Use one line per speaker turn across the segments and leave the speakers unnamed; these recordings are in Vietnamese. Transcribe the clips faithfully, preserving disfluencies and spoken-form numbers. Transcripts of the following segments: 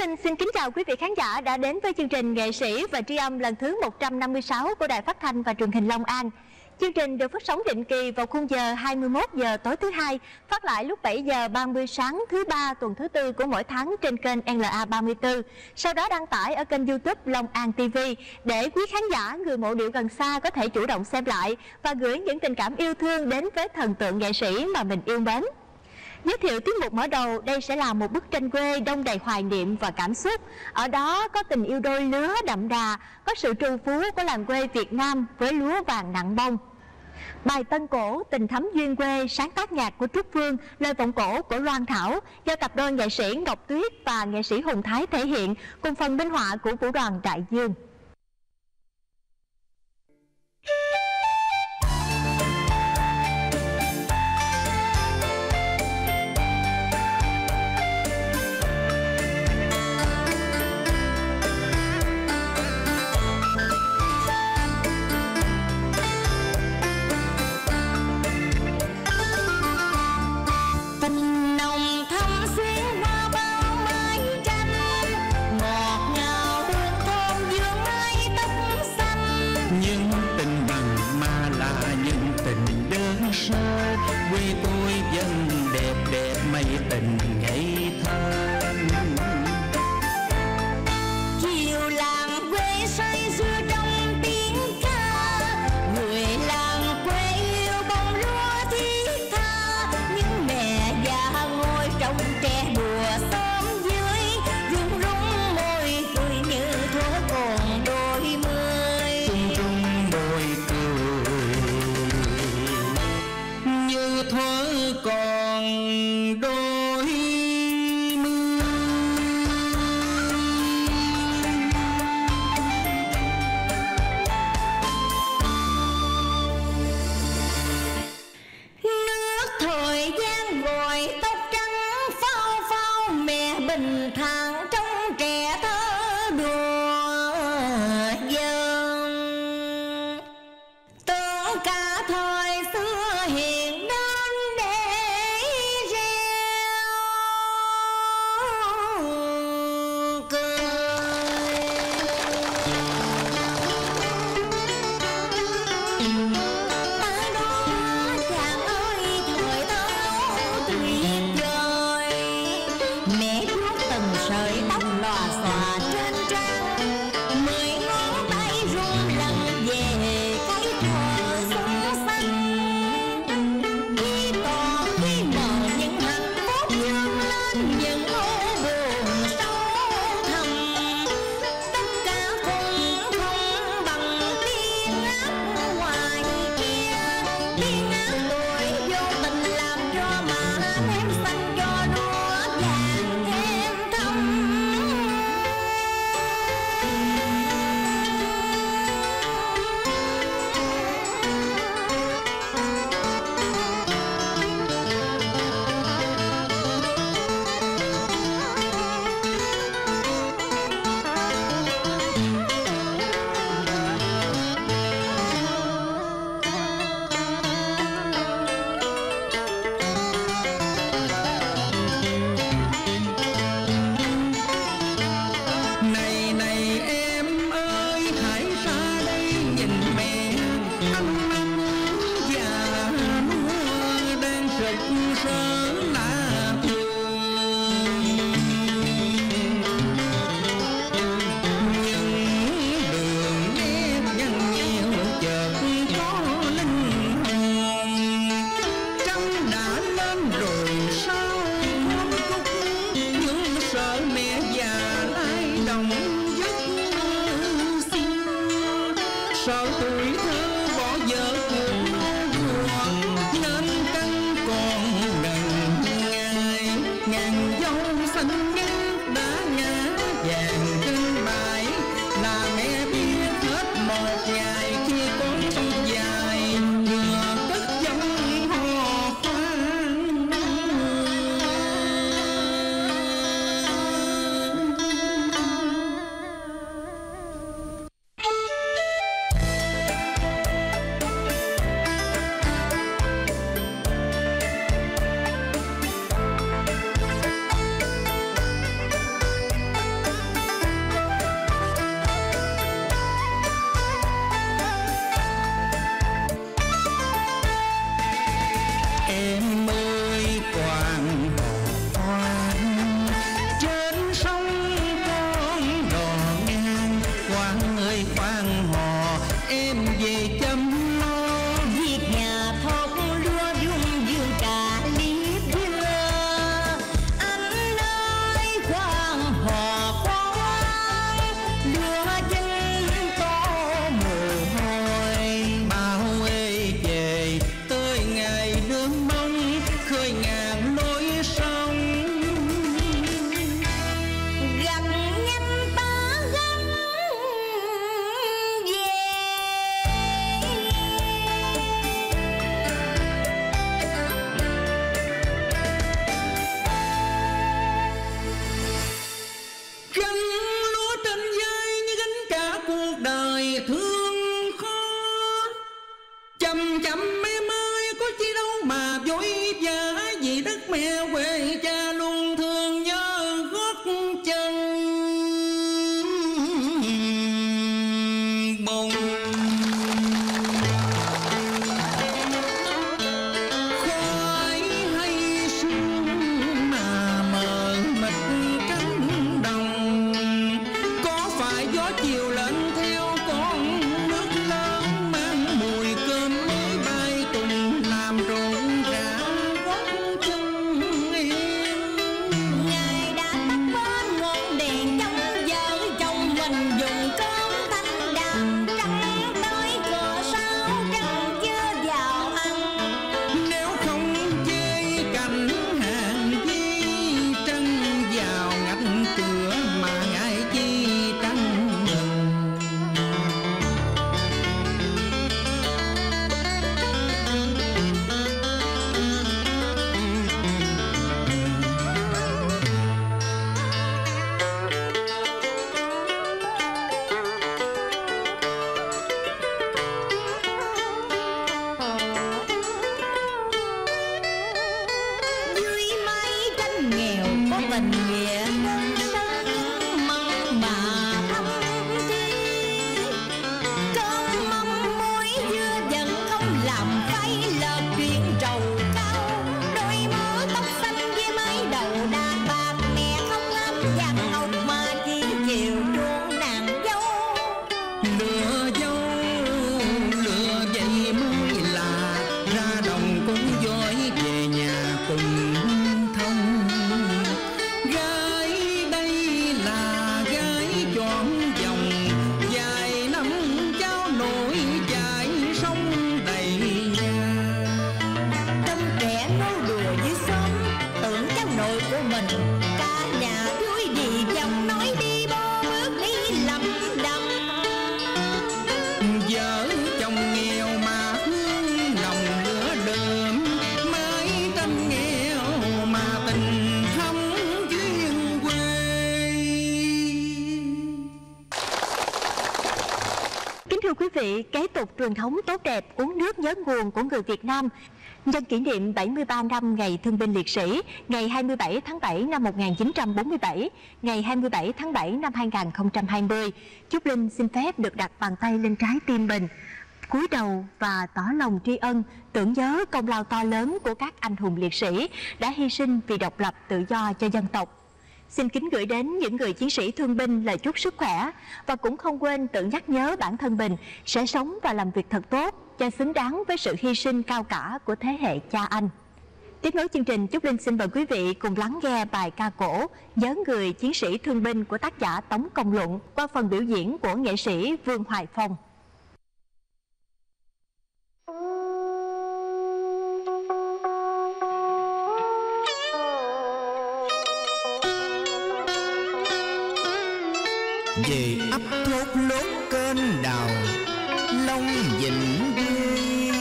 Minh xin kính chào quý vị khán giả đã đến với chương trình Nghệ sĩ và tri âm lần thứ một trăm năm mươi sáu của Đài Phát thanh và Truyền hình Long An. Chương trình được phát sóng định kỳ vào khung giờ hai mươi mốt giờ tối thứ hai, phát lại lúc bảy giờ ba mươi sáng thứ ba tuần thứ tư của mỗi tháng trên kênh L A ba mươi tư. Sau đó đăng tải ở kênh YouTube Long An ti vi để quý khán giả người mộ điệu gần xa có thể chủ động xem lại và gửi những tình cảm yêu thương đến với thần tượng nghệ sĩ mà mình yêu mến. Giới thiệu tiết mục mở đầu, đây sẽ là một bức tranh quê đông đầy hoài niệm và cảm xúc. Ở đó có tình yêu đôi lứa đậm đà, có sự trù phú của làng quê Việt Nam với lúa vàng nặng bông. Bài Tân Cổ Tình Thắm Duyên Quê, sáng tác nhạc của Trúc Phương, lời vọng cổ của Loan Thảo, do cặp đôi nghệ sĩ Ngọc Tuyết và nghệ sĩ Hùng Thái thể hiện, cùng phần minh họa của Vũ đoàn Đại Dương.
Nên căng còn ngần tình nghĩa đơn mặn mà thâm thiết. Cơm mắm muối dưa vẫn không làm phai lờ chuyện trầu cao. Đôi mớ tóc xanh với mái đầu đa bạc, mẹ không ấm vàng ngọc mà chỉ chiều chuông nàng dâu.
Lừa dâu lừa vậy mới là ra đồng cũng giỏi, về nhà cùng thông. Gái đây là gái trọn vòng, dài năm cháu nổi dài sông đầy nhà.
Tâm trẻ nô đùa với xóm, tưởng cháu nội của mình. Cả nhà vui vì giọng nói đi bo bước đi lầm đầm.
Vợ chồng nghèo mà hương nồng lửa đơm, mái tranh nghèo mà tình thắm duyên quê.
Kính thưa quý vị, kế tục truyền thống tốt đẹp uống nước nhớ nguồn của người Việt Nam, nhân kỷ niệm bảy mươi ba năm Ngày Thương binh Liệt sĩ, ngày hai mươi bảy tháng bảy năm một nghìn chín trăm bốn mươi bảy, ngày hai mươi bảy tháng bảy năm hai nghìn không trăm hai mươi, Trúc Linh xin phép được đặt bàn tay lên trái tim mình, cúi đầu và tỏ lòng tri ân, tưởng nhớ công lao to lớn của các anh hùng liệt sĩ đã hy sinh vì độc lập tự do cho dân tộc. Xin kính gửi đến những người chiến sĩ thương binh lời chúc sức khỏe, và cũng không quên tự nhắc nhớ bản thân mình sẽ sống và làm việc thật tốt cho xứng đáng với sự hy sinh cao cả của thế hệ cha anh. Tiếp nối chương trình, Trúc Linh xin mời quý vị cùng lắng nghe bài ca cổ Nhớ người chiến sĩ thương binh của tác giả Tống Công Luận qua phần biểu diễn của nghệ sĩ Vương Hoài Phong.
Về ấp thốt lốt kênh đào Long Vịnh quê,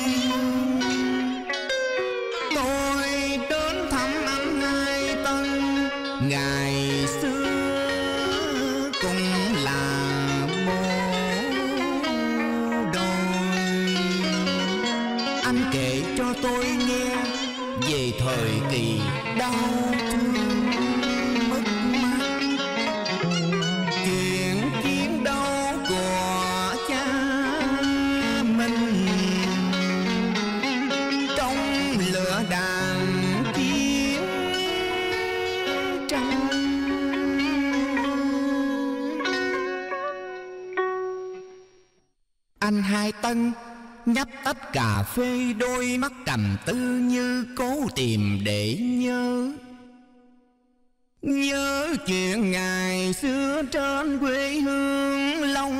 tôi đến thăm anh Hai Tân. Ngày xưa cũng là bố đôi. Anh kể cho tôi nghe về thời kỳ đau thương mất mát, chuyện chiến đấu của cha mình trong lửa đạn chiến tranh. Anh Hai Tân nhấp tách cà phê, đôi mắt trầm tư như cố tìm để nhớ. Nhớ chuyện ngày xưa trên quê hương Long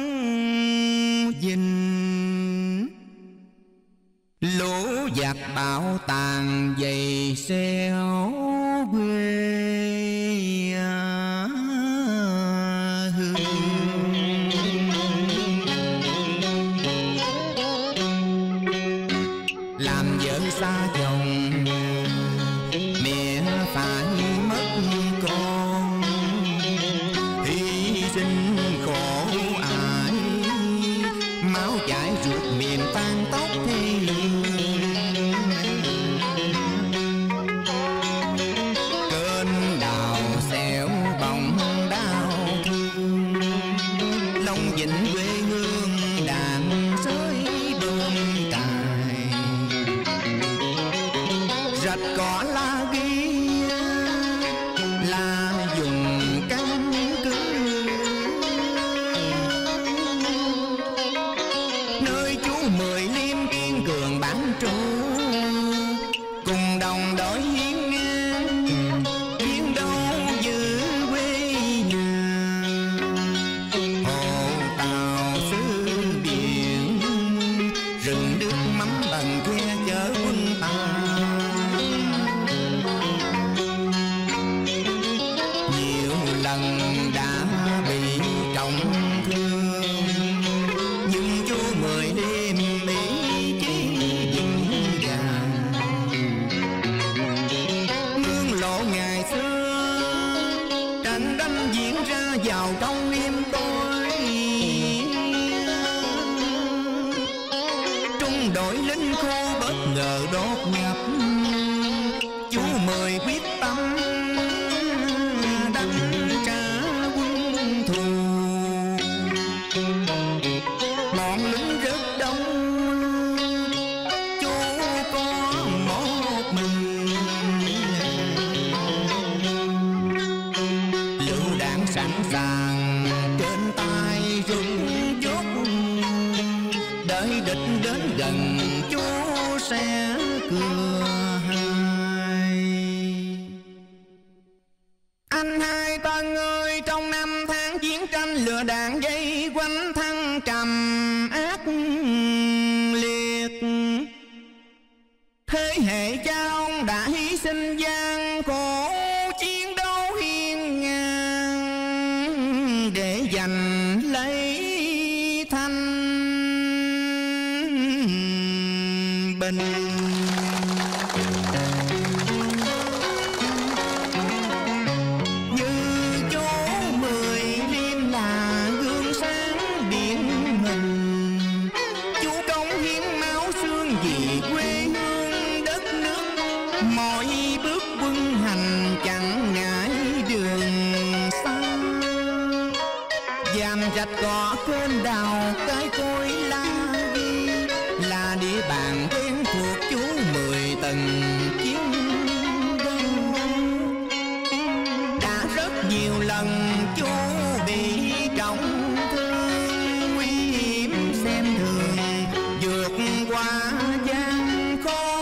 Vịnh. Lũ giặc bạo tàn dày xéo quê hương. Làm vợ xa chồng, mẹ phải mất con, hy sinh khổ ải, máu chảy ruột miền tan tóc thê lương. Kênh đào xẻo bóng đau thương, Long Vịnh quê hương đàn rơi bơm cài. Rạch cỏ la ghi là dùng căn cứ, nơi chú Mười Liêm kiên cường bản trú, cùng đồng đội hiên ngang chiến đấu giữ quê nhà. Hồ tàu xứ biển, rừng nước mắm bằng che chở quân ta. Nhiều lần đã bị trọng thương, nhưng chú Mười Liêm ý chí vững vàng. Hương lộ ngày xưa, trận đánh diễn ra vào trong đêm tối. Trung đội lính khô bất ngờ đột nhập, chú Mười quyết tâm gần chú sẽ cưa hai. Anh hai Tân ơi, trong năm tháng chiến tranh lửa đạn dây quanh thăng trầm ác liệt, thế hệ cha ông đã hy sinh gian khổ chiến đấu hiên ngang để giành lấy thanh bình. Như chú Mười Liêm là gương sáng điển hình, chú cống hiến máu xương vì quê hương đất nước, mọi bước quân hành chẳng ngại đường xa. Dàm rạch cỏ kênh đào cái cối la ghi là địa bàn quen thuộc chú Mười từng chiến đấu. Đã rất nhiều lần chú bị trọng thương, nguy hiểm xem thường vượt qua gian khó.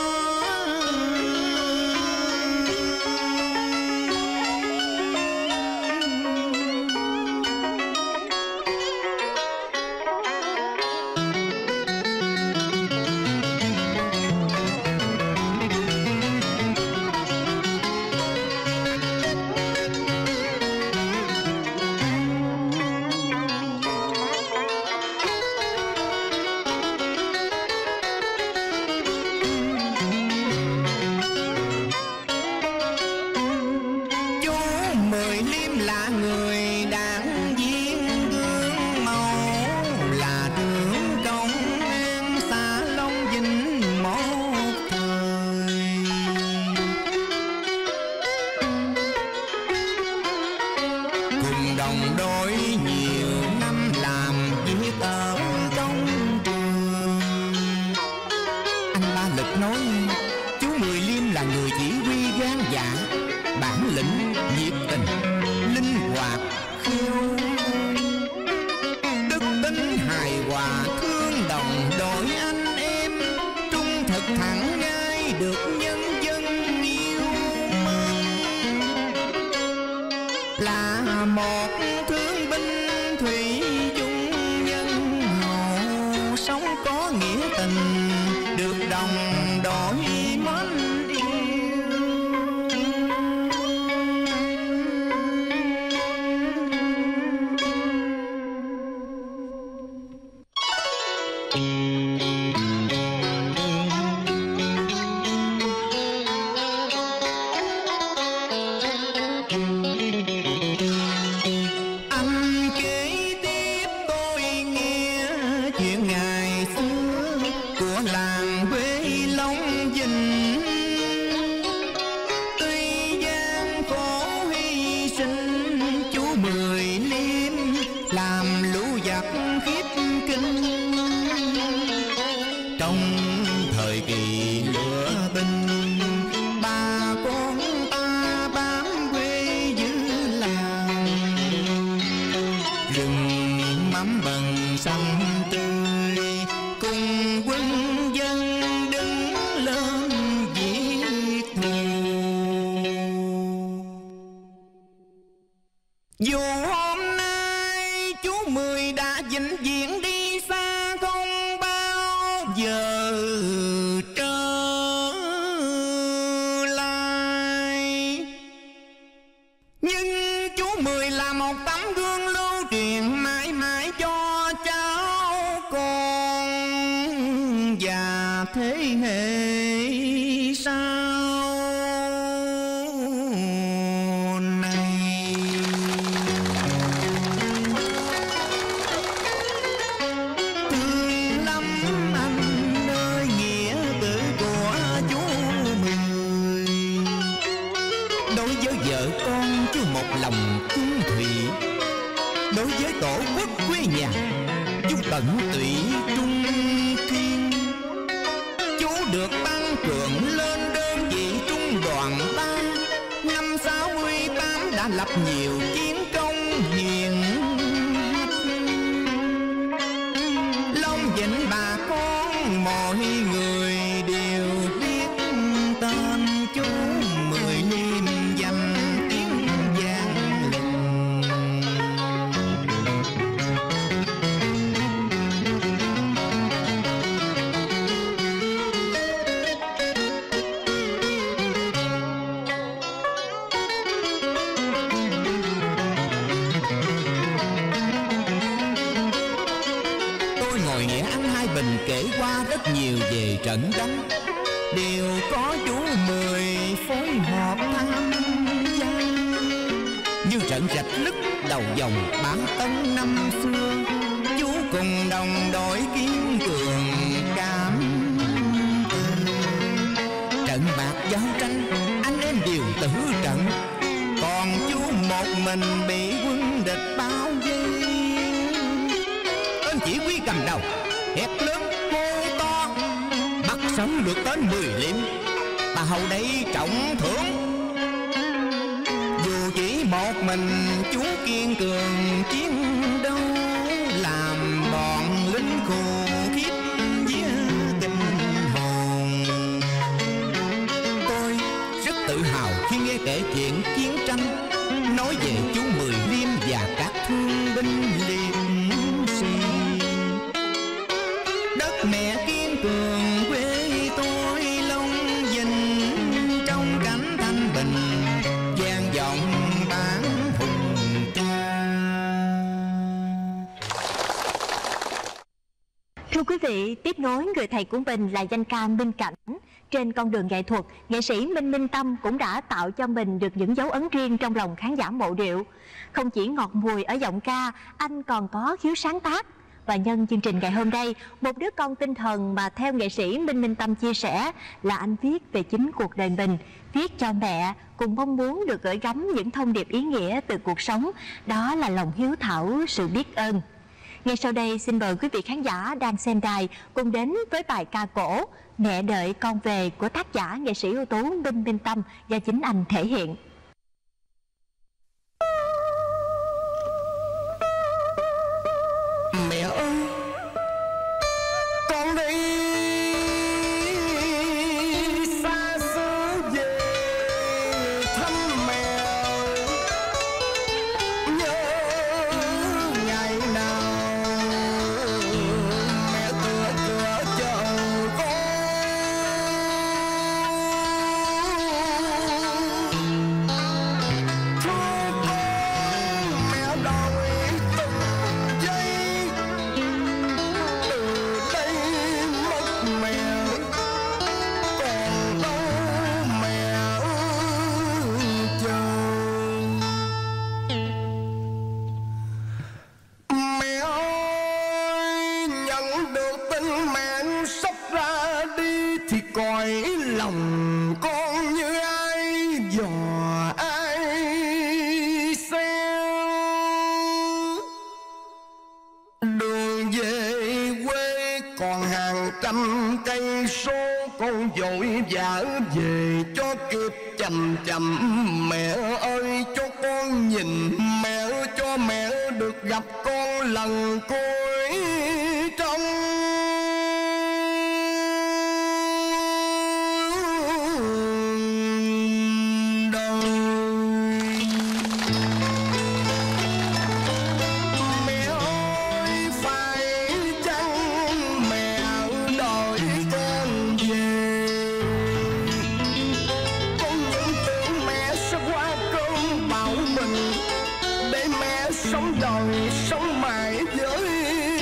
Chú Mười Liêm là người đảng viên gương mẫu, là trưởng công an xã Long Vinh một thời. Cùng đồng đội nhiều năm làm việc ở công trường. Anh Ba Lực nói chú Mười Liêm là người chỉ huy gan dạ, bản lĩnh, nhiệt tình, linh hoạt, khiêu đức tính hài hòa, thương đồng đội anh em, trung thực thẳng ngay được nhân dân yêu mến. Là một thương binh thủy chung nhân hậu, sống có nghĩa tình, được đồng đội mến yêu. Anh kể tiếp tôi nghe chuyện ngày xưa của làng quê Long Vinh. Tuy gian khổ hy sinh, chú Mười Liêm làm lũ giặc khiếp kinh. Trong thời kỳ lửa binh, ba con ta bám quê giữ làng, rừng mắm bần xanh tươi, cùng quân dân đứng lên viết thù. Dù hôm nay chú Mười đã vĩnh viễn đi xa, không bao giờ trở lại, nhưng chú Mười là một tấm gương lưu truyền mãi mãi cho cháu con và thế hệ sau này. Thương lắm anh ơi, nghĩa tử của chú Mười. Đối với vợ con chú một lòng chung thủy, đối với tổ quốc quê nhà chú tận tụy trung kiên. Chú được tăng cường lên đơn vị trung đoàn ba, năm sáu mươi tám đã lập nhiều chiến công hiển hách. Long Vĩnh bà con chú mười liêm danh tiếng vang lừng. Tôi ngồi nghe anh Hai Bình kể qua rất nhiều về trận đánh, đều có chú Mười phối hợp tham gia, như trận rạch lức đầu dòng Bản Tân năm xưa. Chú cùng đồng đội kiên cường cảm từ, trận bạc giao tranh anh em đều tử trận, còn chú một mình bị quân địch bao vây. Tên chỉ huy cầm đầu hét lớn hô to, bắt sống được đến mười liệm, ta hầu đây trọng thưởng. Dù chỉ một mình chú kiên cường chiến đấu, làm bọn lính khô khiếp với kinh hồn. Tôi rất tự hào khi nghe kể chuyện chiến tranh, nói về chú Mười Liêm và các thương binh liệt sĩ. Đất mẹ kiên cường quê tôi long vinh, trong cảnh thanh bình vang vọng bản hùng ca.
Thưa quý vị, tiếp nối người thầy của mình là danh ca Minh Cảnh. Trên con đường nghệ thuật, nghệ sĩ Minh Minh Tâm cũng đã tạo cho mình được những dấu ấn riêng trong lòng khán giả mộ điệu. Không chỉ ngọt mùi ở giọng ca, anh còn có khiếu sáng tác. Và nhân chương trình ngày hôm nay, một đứa con tinh thần mà theo nghệ sĩ Minh Minh Tâm chia sẻ là anh viết về chính cuộc đời mình, viết cho mẹ, cùng mong muốn được gửi gắm những thông điệp ý nghĩa từ cuộc sống, đó là lòng hiếu thảo, sự biết ơn. Ngay sau đây xin mời quý vị khán giả đang xem đài cùng đến với bài ca cổ Mẹ đợi con về của tác giả nghệ sĩ ưu tú Minh Minh Tâm do chính anh thể hiện.
Mẹ ơi, con đi xa xứ về thăm mẹ, nhớ ngày nào mẹ tựa cửa chờ con. Thương con mẹ đòi từng giây, từ đây mất mẹ còn đâu mẹ chờ. Mẹ ơi, nhận được tin mẹ sắp ra đi thì cõi lòng con như ai dò ai xem. Đường về quê còn hàng trăm cây số, con vội vã về cho kịp chậm chậm. Mẹ ơi cho con nhìn mẹ, cho mẹ được gặp con lần cuối trong đời. Mẹ ơi phải chăng mẹ đợi con về, con vẫn tưởng mẹ sẽ qua cơn bão mình, để mẹ sống đời sống mãi với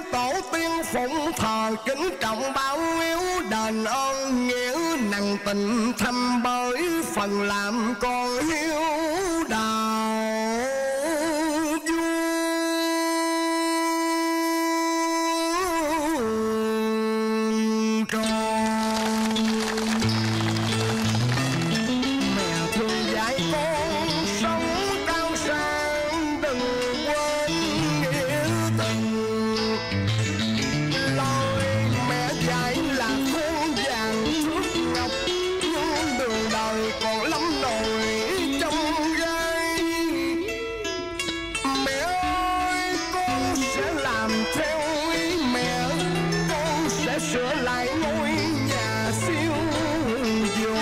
tổ tiên phụng thờ kính trọng báo hiếu, đền ơn nghĩa nặng tình thăm bởi phần làm con hiếu đạo vua. Mẹ thương dạy con sống cao sang, đừng quên nghĩa tình. Lời mẹ dạy là khuôn vàng thước ngọc, nhưng đường đời còn lắm nỗi trong gai. Mẹ ơi, con sẽ làm theo ý mẹ, con sẽ sửa lại ngôi nhà siêu dù.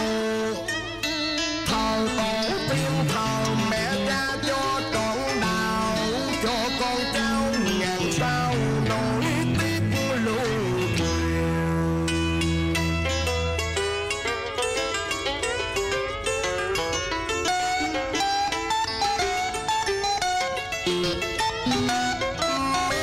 Thờ tổ tiên thờ mẹ cha cho trọn đạo, cho con cháu ngàn sao nổi tiếp lưu truyền. Mẹ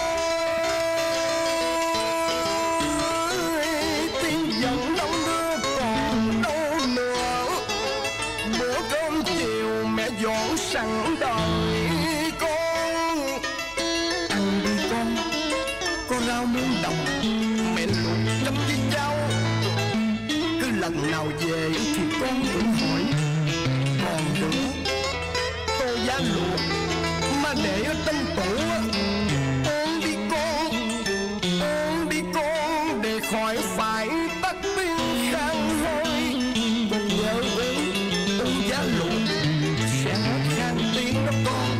ơi, tiếng giận đông đưa còn đâu nữa. Bữa cơm chiều mẹ dọn sẵn đợi con. Ăn đi con, có rau muống đồng mẹ luộc chấm với rau. Cứ lần nào về thì con cũng hỏi. Còn nữa, tô giá luộc mà để ở trong tủ á. Ôn đi con, ôn đi con, để khỏi phải tắt tiếng khan hơi. Con nhớ ơn tô giá luộc sẽ khan tiếng đó con.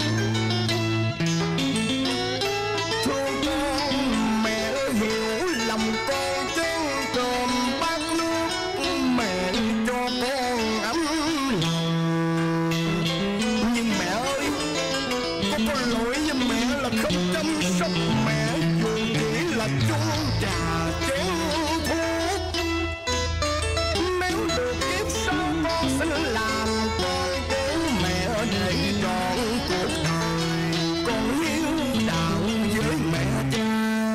Thương con mẹ hiểu lầm con, chén cơm bát nước mẹ cho con ấm lòng. Nhưng mẹ ơi, con có lỗi với mẹ là không chăm sóc mẹ, dù chỉ là chung trà chén thuốc. Nếu được kiếp sau con xin làm con cháu mẹ để trọn cuộc đời, con hiếu đạo với mẹ cha.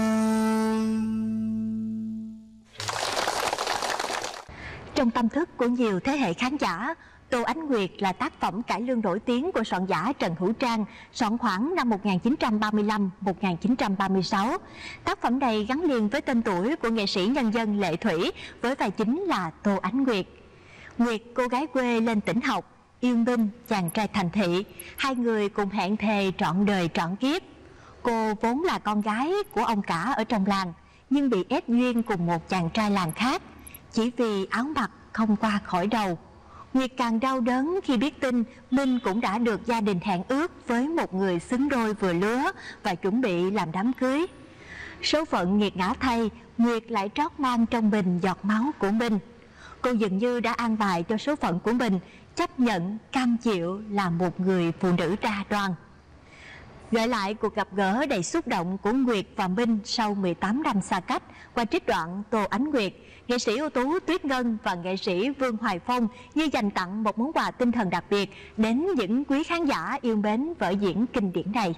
Trong tâm thức của nhiều thế hệ khán giả, Tô Ánh Nguyệt là tác phẩm cải lương nổi tiếng của soạn giả Trần Hữu Trang, soạn khoảng năm một nghìn chín trăm ba mươi lăm đến một nghìn chín trăm ba mươi sáu. Tác phẩm này gắn liền với tên tuổi của nghệ sĩ nhân dân Lệ Thủy, với vai chính là Tô Ánh Nguyệt. Nguyệt, cô gái quê lên tỉnh học, yêu Minh, chàng trai thành thị, hai người cùng hẹn thề trọn đời trọn kiếp. Cô vốn là con gái của ông cả ở trong làng, nhưng bị ép duyên cùng một chàng trai làng khác, chỉ vì áo mặc không qua khỏi đầu. Nguyệt càng đau đớn khi biết tin Minh cũng đã được gia đình hẹn ước với một người xứng đôi vừa lứa và chuẩn bị làm đám cưới. Số phận nghiệt ngã thay, Nguyệt lại trót mang trong mình giọt máu của Minh. Cô dường như đã an bài cho số phận của mình, chấp nhận, cam chịu là một người phụ nữ đa đoan. Gợi lại cuộc gặp gỡ đầy xúc động của Nguyệt và Minh sau mười tám năm xa cách qua trích đoạn Tô Ánh Nguyệt, nghệ sĩ ưu tú Tuyết Ngân và nghệ sĩ Vương Hoài Phong như dành tặng một món quà tinh thần đặc biệt đến những quý khán giả yêu mến vở diễn kinh điển này.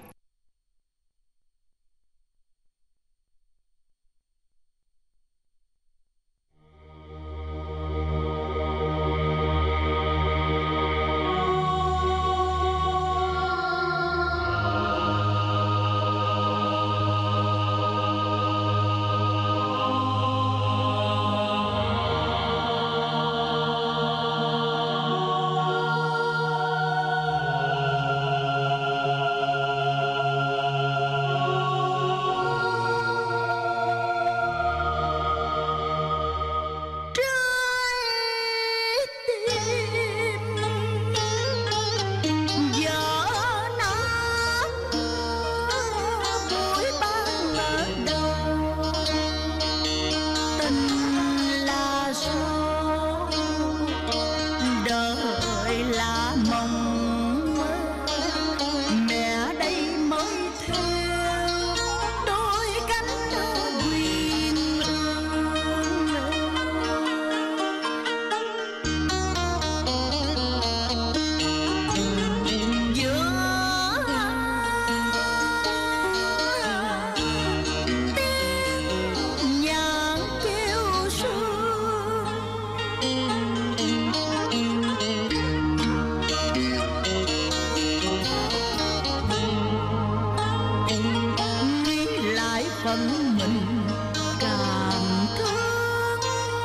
phận mình cảm thương.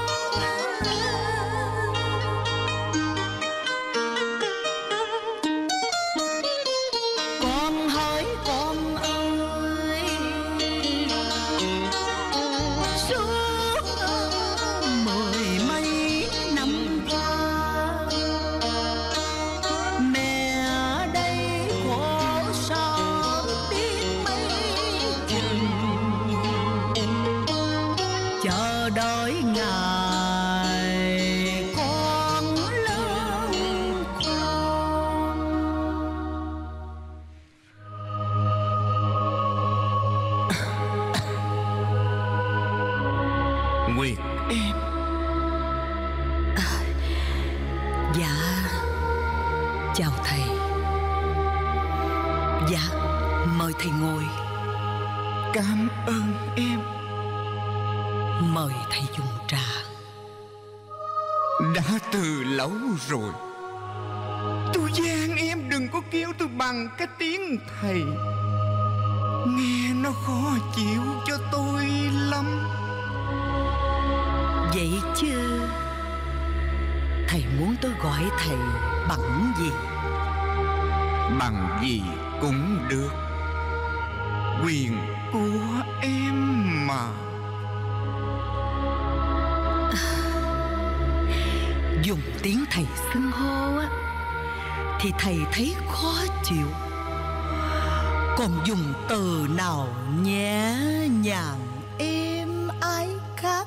Con hỡi con ơi, suốt mười mấy năm qua mẹ đây khổ sở biết mấy chừng, chờ đợi ngày con lớn khôn.
Nguyệt em.
Dạ, chào thầy. Dạ, mời thầy ngồi.
Cảm ơn em.
Mời thầy dùng trà.
Đã từ lâu rồi tôi van em đừng có kêu tôi bằng cái tiếng thầy, nghe nó khó chịu cho tôi lắm.
Vậy chứ thầy muốn tôi gọi thầy bằng gì?
Bằng gì cũng được, quyền của em mà.
Dùng tiếng thầy xưng hô á thì thầy thấy khó chịu, còn dùng từ nào nhẹ nhàng êm ái khác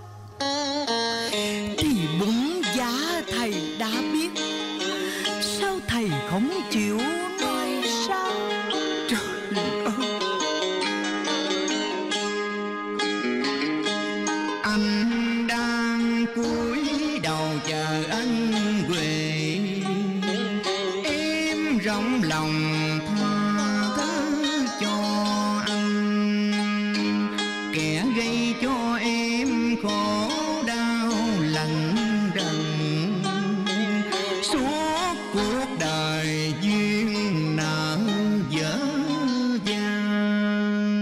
thì bún giá thầy đã biết. Sao thầy không chịu nói sao?
Trời ơi, anh đang cúi đầu chờ anh về, em rộng lòng tha thứ cho anh, kẻ gây cho em khổ đau lần lần suốt cuộc đời duyên nợ dở dang.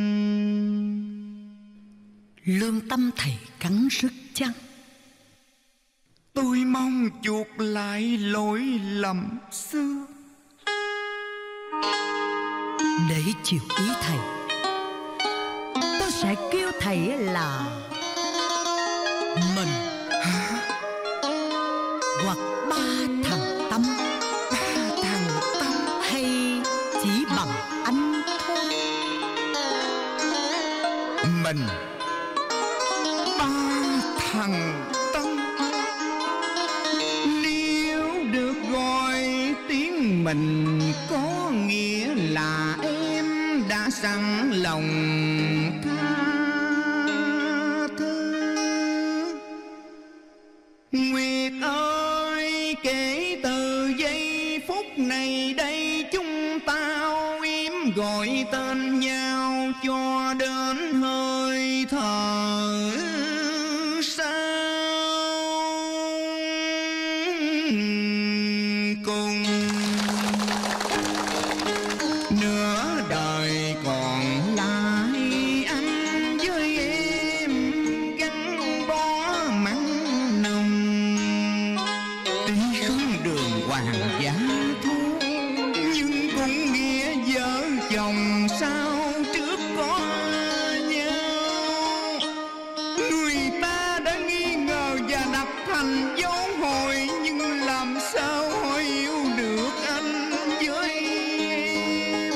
Lương tâm thầy cắn rứt chăng?
Tôi mong chuộc lại lỗi lầm xưa.
Để chiều ý thầy, tôi sẽ kêu thầy là mình hoặc ba thằng Tâm.
Ba thằng Tâm
Hay chỉ bằng anh thôi?
mình, ba thằng Tâm. Nếu được gọi tiếng mình có nghĩa là em đã sẵn lòng tha thứ. Nguyệt ơi, kể từ giây phút này đây chúng ta im gọi tên nhau cho đến hơi thở sau cùng. Nửa đời còn lại anh với em gắn bó mặn nồng, tuy không đường hoàng giá thu nhưng cũng nghĩa vợ chồng sao trước có nhau. Người ta đã nghi ngờ và đặt thành dấu hỏi, nhưng làm sao họ yêu được anh với em.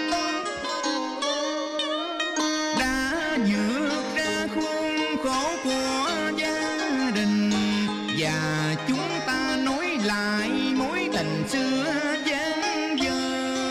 Đã vượt ra khuôn khổ của gia đình và chúng ta nối lại mối tình xưa dang dở.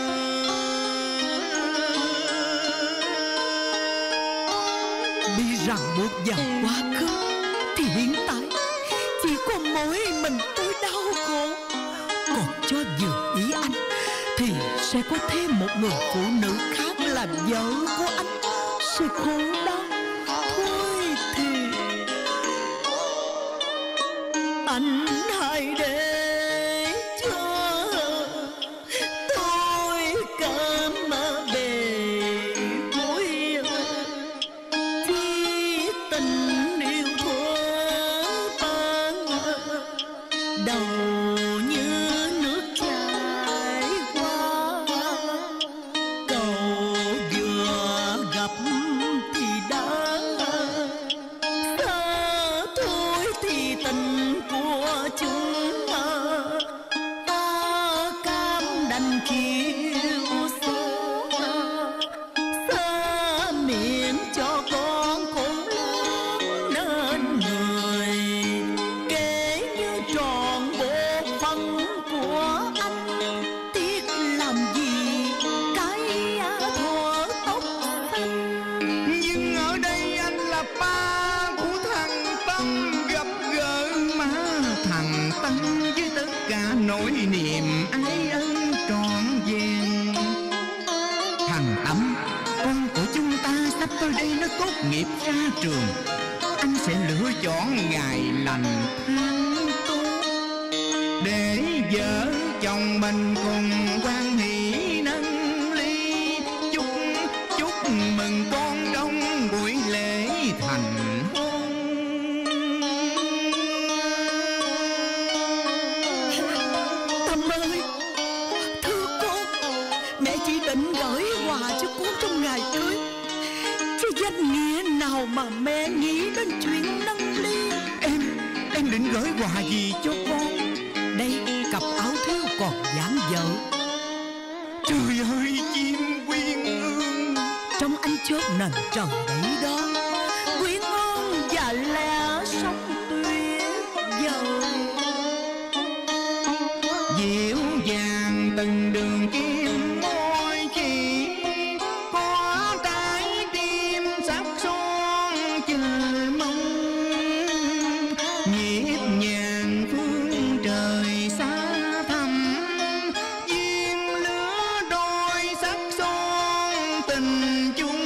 Bị ràng buộc vào quá khứ thì hiện tại chỉ có mỗi mình tôi đau khổ. Còn cho vừa ý anh thì sẽ có thêm một người phụ nữ khác làm vợ của anh, sẽ khổ đau. Thôi thì anh hãy để cho tôi cảm bề cuối tình yêu thuở ban đầu như nước chảy qua cầu, vừa gặp thì đã xa thôi thì tình của chúng ta cam đành chịu xa, xa miệng cho con khôn lớn nên người, kể như tròn bộ phận của anh, tiếc làm gì cái thuở tóc xanh.
Nhưng ở đây anh là ba của thằng Tâm, gặp gỡ má thằng Tâm với tất cả nỗi niềm ái ân trọn vẹn. Thằng Tâm, con của chúng ta sắp tới đây nó tốt nghiệp ra trường, anh sẽ lựa chọn ngày lành tháng tốt để vợ chồng mình cùng quan hỷ nâng ly, chúc chúc mừng con trong buổi lễ thành hôn.
Tâm ơi, thưa con, mẹ chỉ định gửi quà cho con trong ngày cưới, chứ danh nghĩa nào mà mẹ nghĩ đến chuyện nâng ly.
Em, em định gửi quà gì cho con?
Đây, cặp áo thêu còn dáng vợ.
Trời ơi, chim quyên ương,
Trong anh chốt nền trời đấy đó, quyến ương và lẽ sống tuyệt vời.
dịu dàng từng đường kim môi chỉ, có trái tim sắc son chờ mong, nhịp nhàng phương trời xa thẳm, duyên lứa đôi sắc son tình chung.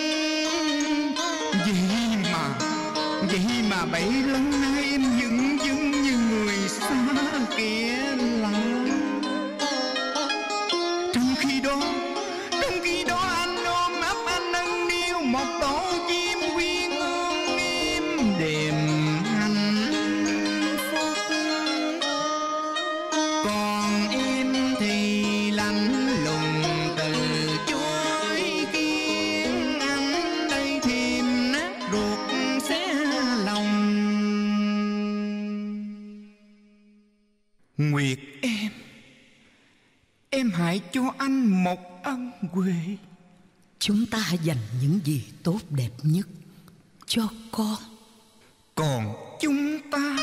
Vậy mà, vậy mà bảy lâu nay em dững dưng như người xa kia lạ. Trong khi đó, trong khi đó anh ôm ấp, anh nâng niu một tổ chim quyên ương êm đềm hạnh phúc. Còn em thì lạnh lùng từ chối khiến anh đây thèm nát ruột xé lòng. Nguyệt em, em hãy cho anh một ân huệ.
Chúng ta hãy dành những gì tốt đẹp nhất cho con.
Còn chúng ta,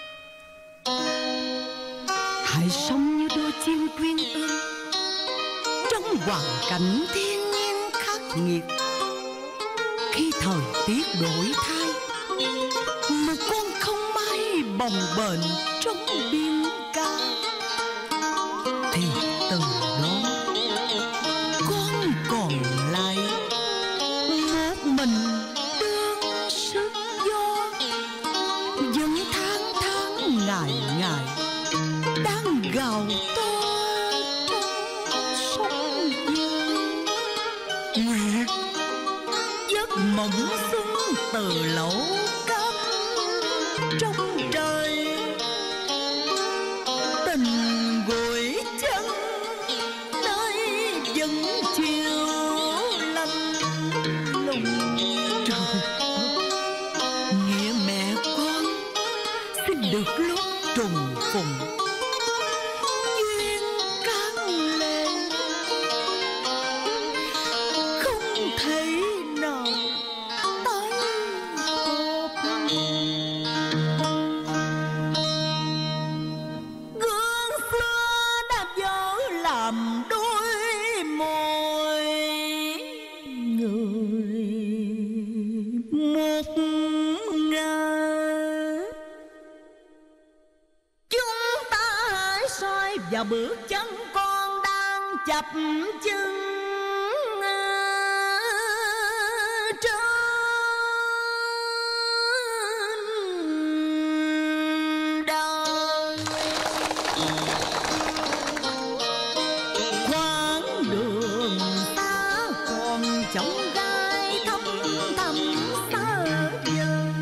Hãy sống như đôi chim quyên ương trong hoàn cảnh thiên nhiên khắc nghiệt. Khi thời tiết đổi thay, một con không may bồng bềnh trong biển cả, thì từ đó con còn lại một mình đương sức gió, những tháng tháng ngày ngày đang gào to trong sông vơi.
Nguyệt,
Giấc mộng xuân từ lẩu cam trong trời, tình gội chân nơi vẫn chiều lạnh lùng. Trời, nghĩa mẹ con xin được lúc trùng phùng, duyên các lệ không thể nào tái hợp. Gương xưa đã dở làm đôi môi người một ngày. Chúng ta hãy soi vào bước chân con đang chập chững trên đời. Khoảng đường xa còn chông gai thăm thăm xa vời,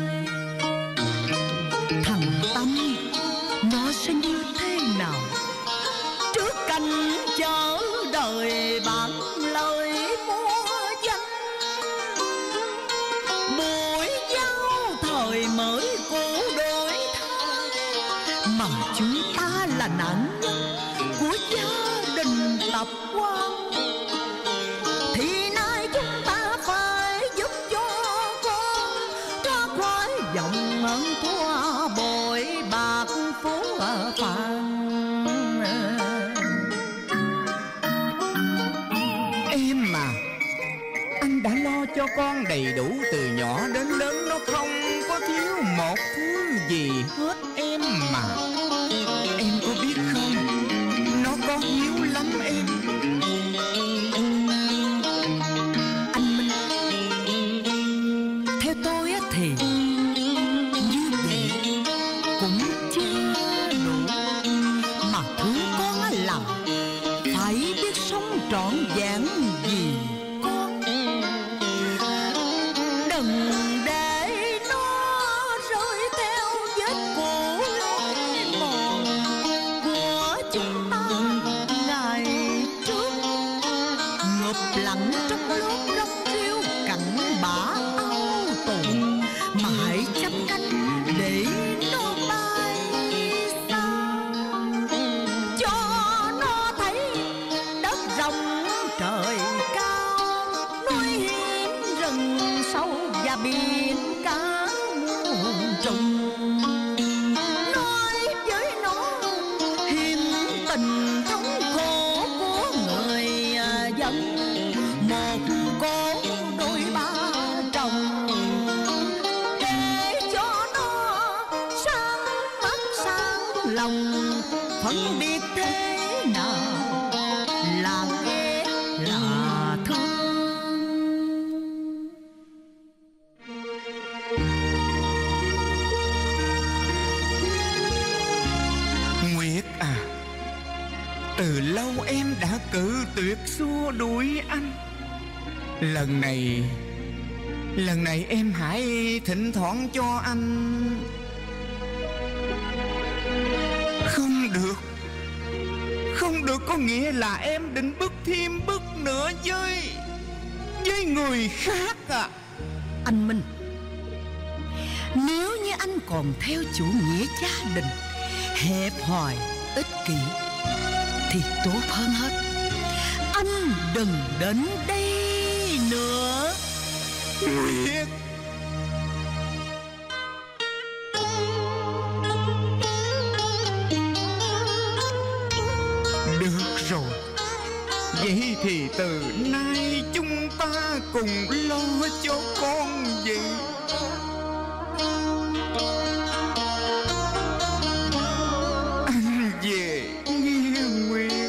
buổi giao thời mới cũ đổi thay, mà chúng ta là nạn nhân của gia đình tập quan. Thì nay chúng ta phải giúp cho con thoát khỏi vòng ân thua bội bạc phố phàng.
Em mà, anh đã lo cho con đầy đủ từ nhỏ đến lớn, nó không có thiếu một thứ gì hết em mà. Em có biết không, nó có hiếu lắm em.
Anh Minh, theo tôi á thì như vậy cũng chưa đủ, mà thứ con á làm phải biết sống trọn vẹn vì con. Đừng để nó rơi theo vết cũ lối mòn của chúng ta ngày trước, ngập lặng trong lớp rong rêu cặn bã áo tù, mà hãy chăm cánh để nó bay xa, cho nó thấy đất rộng trời cao, núi hiên rừng sâu và biển cả muôn trùng. Nói với nó hiền tình thống khổ của người dân, một cô đôi ba chồng, để cho nó sáng mắt sáng lòng, phân biệt thế nào là ghét là thương.
Nguyệt à, từ lâu em đã cự tuyệt xua đuổi anh. Lần này Lần này em hãy thỉnh thoảng cho anh. Không được, không được có nghĩa là em định bước thêm bước nữa với Với người khác à.
Anh Minh, nếu như anh còn theo chủ nghĩa gia đình hẹp hòi ích kỷ thì tốt hơn hết. Anh đừng đến đây nữa.
Nguyệt, được rồi, vậy thì từ nay chúng ta cùng lo cho con vậy. Anh về nghe Nguyệt.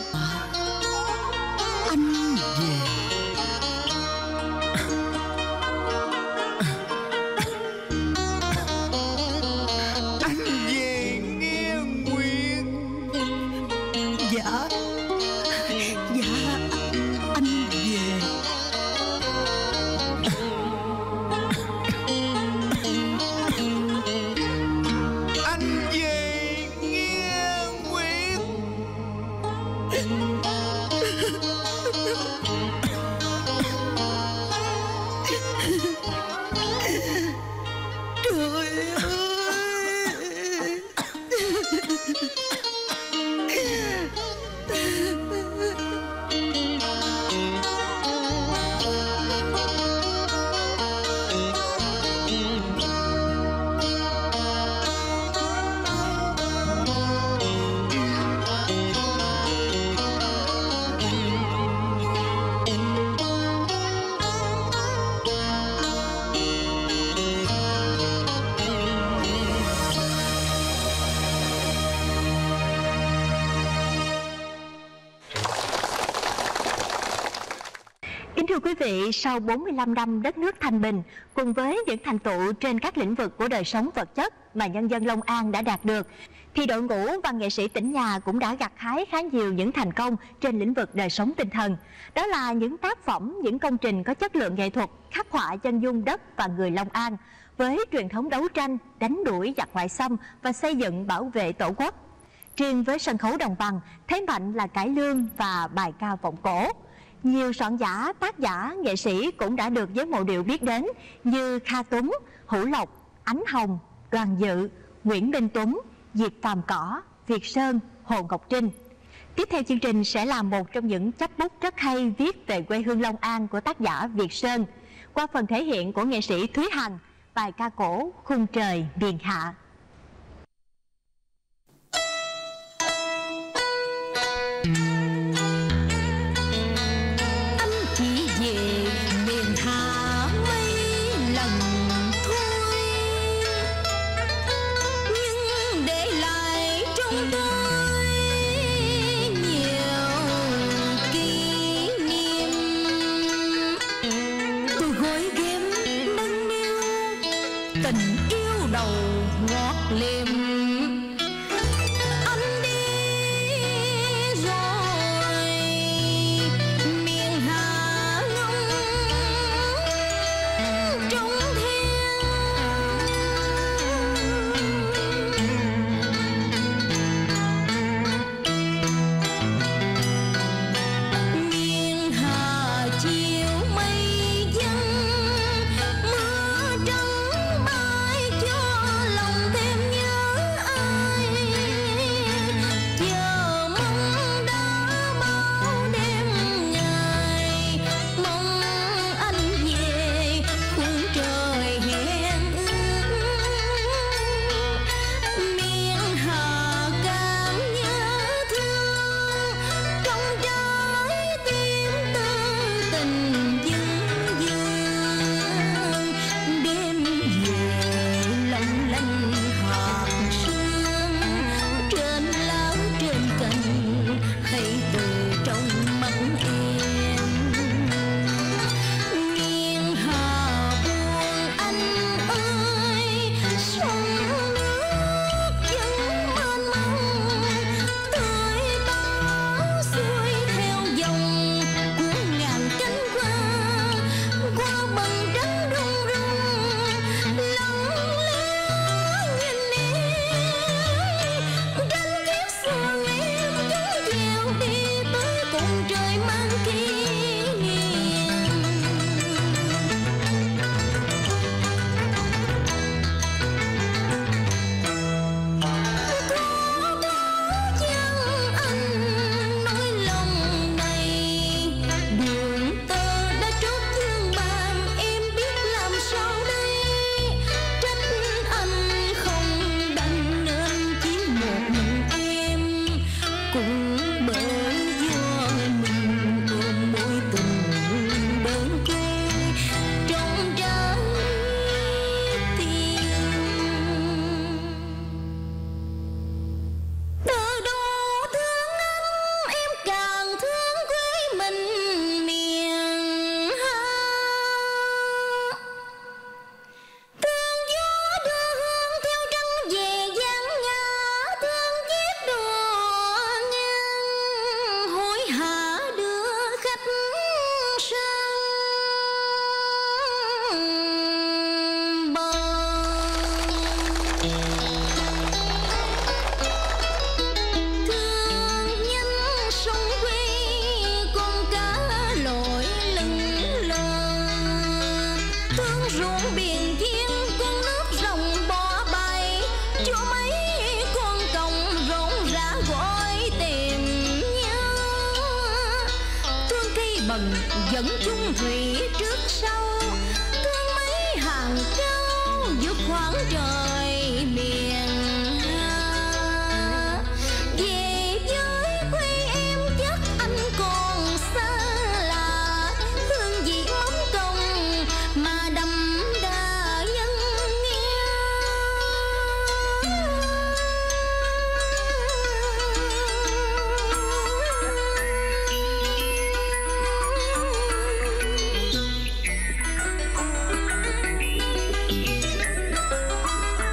Anh về.
Anh về nghe Nguyệt.
Dạ, dạ, anh về.
Anh về nghe Nguyệt.
Trời ơi.
Kính thưa quý vị, sau bốn mươi lăm năm đất nước thanh bình, cùng với những thành tựu trên các lĩnh vực của đời sống vật chất mà nhân dân Long An đã đạt được, thì đội ngũ văn nghệ sĩ tỉnh nhà cũng đã gặt hái khá nhiều những thành công trên lĩnh vực đời sống tinh thần. Đó là những tác phẩm, những công trình có chất lượng nghệ thuật khắc họa chân dung đất và người Long An, với truyền thống đấu tranh, đánh đuổi giặc ngoại xâm và xây dựng bảo vệ tổ quốc. Riêng với sân khấu đồng bằng, thế mạnh là cải lương và bài ca vọng cổ. Nhiều soạn giả, tác giả, nghệ sĩ cũng đã được giới mộ điệu biết đến như Kha Tuấn, Hữu Lộc, Ánh Hồng, Đoàn Dự, Nguyễn Minh Tuấn, Diệp Phàm Cỏ, Việt Sơn, Hồ Ngọc Trinh. Tiếp theo chương trình sẽ là một trong những chấp bút rất hay viết về quê hương Long An của tác giả Việt Sơn, qua phần thể hiện của nghệ sĩ Thúy Hằng, bài ca cổ Khung Trời Miền Hạ.
Anh chỉ về miền Hạ mấy lần thôi, nhưng để lại trong tôi nhiều kỷ niệm. Tôi gói ghém nâng niu tình yêu đầu ngọt liềm. Anh đi rồi miền Hạ ngông trông theo. Miền Hạ chiều mây vắng, mưa trắng mãi cho lòng thêm nhớ ai. Chờ mong đã bao đêm ngày, mong anh về khung trời hẹn ước. Miền Hạ càng nhớ thương, trong trái tim tư tình dưng dưng. Đêm về long lanh hạt sương, trên lá trên cành hãy từ trong mắt em. Miền Hạ buồn anh ơi, sông nước vẫn mênh mông, tươi tắn xuôi theo dòng cuốn ngàn cánh hoa. Qua bần trắng rung rung, lặng lẽ nhìn em. Cánh chiếc xuồng em cánh chèo đi tới cùng trời mang kỷ niệm. Có có chăng anh nỗi lòng này, đường tơ đã trót dương bàn, em biết làm sao đây. Trách anh không đành nên chỉ một mình em, cũng bởi do mình ôm mối tình đơn côi trong trái tim. Từ đó thương anh, em càng thương quê mình miền Hạ. Thương gió đưa hương theo trăng về giang ngã, thương chiếc đò ngang hối hả đưa khách sang bờ. Thương nhánh sông quê con cá lội lững lờ, thương ruộng biển thiên con nước rồng bỏ bay, cho mấy con còng rộn rã gọi tìm nhớ. Thương cây bần dẫn chung thủy trước sau, thương mấy hàng cao giữa khoảng trời miền Hạ. Về với quê em chắc anh còn xa lạ, hương vị mắm công mà đậm đà nhân nghe.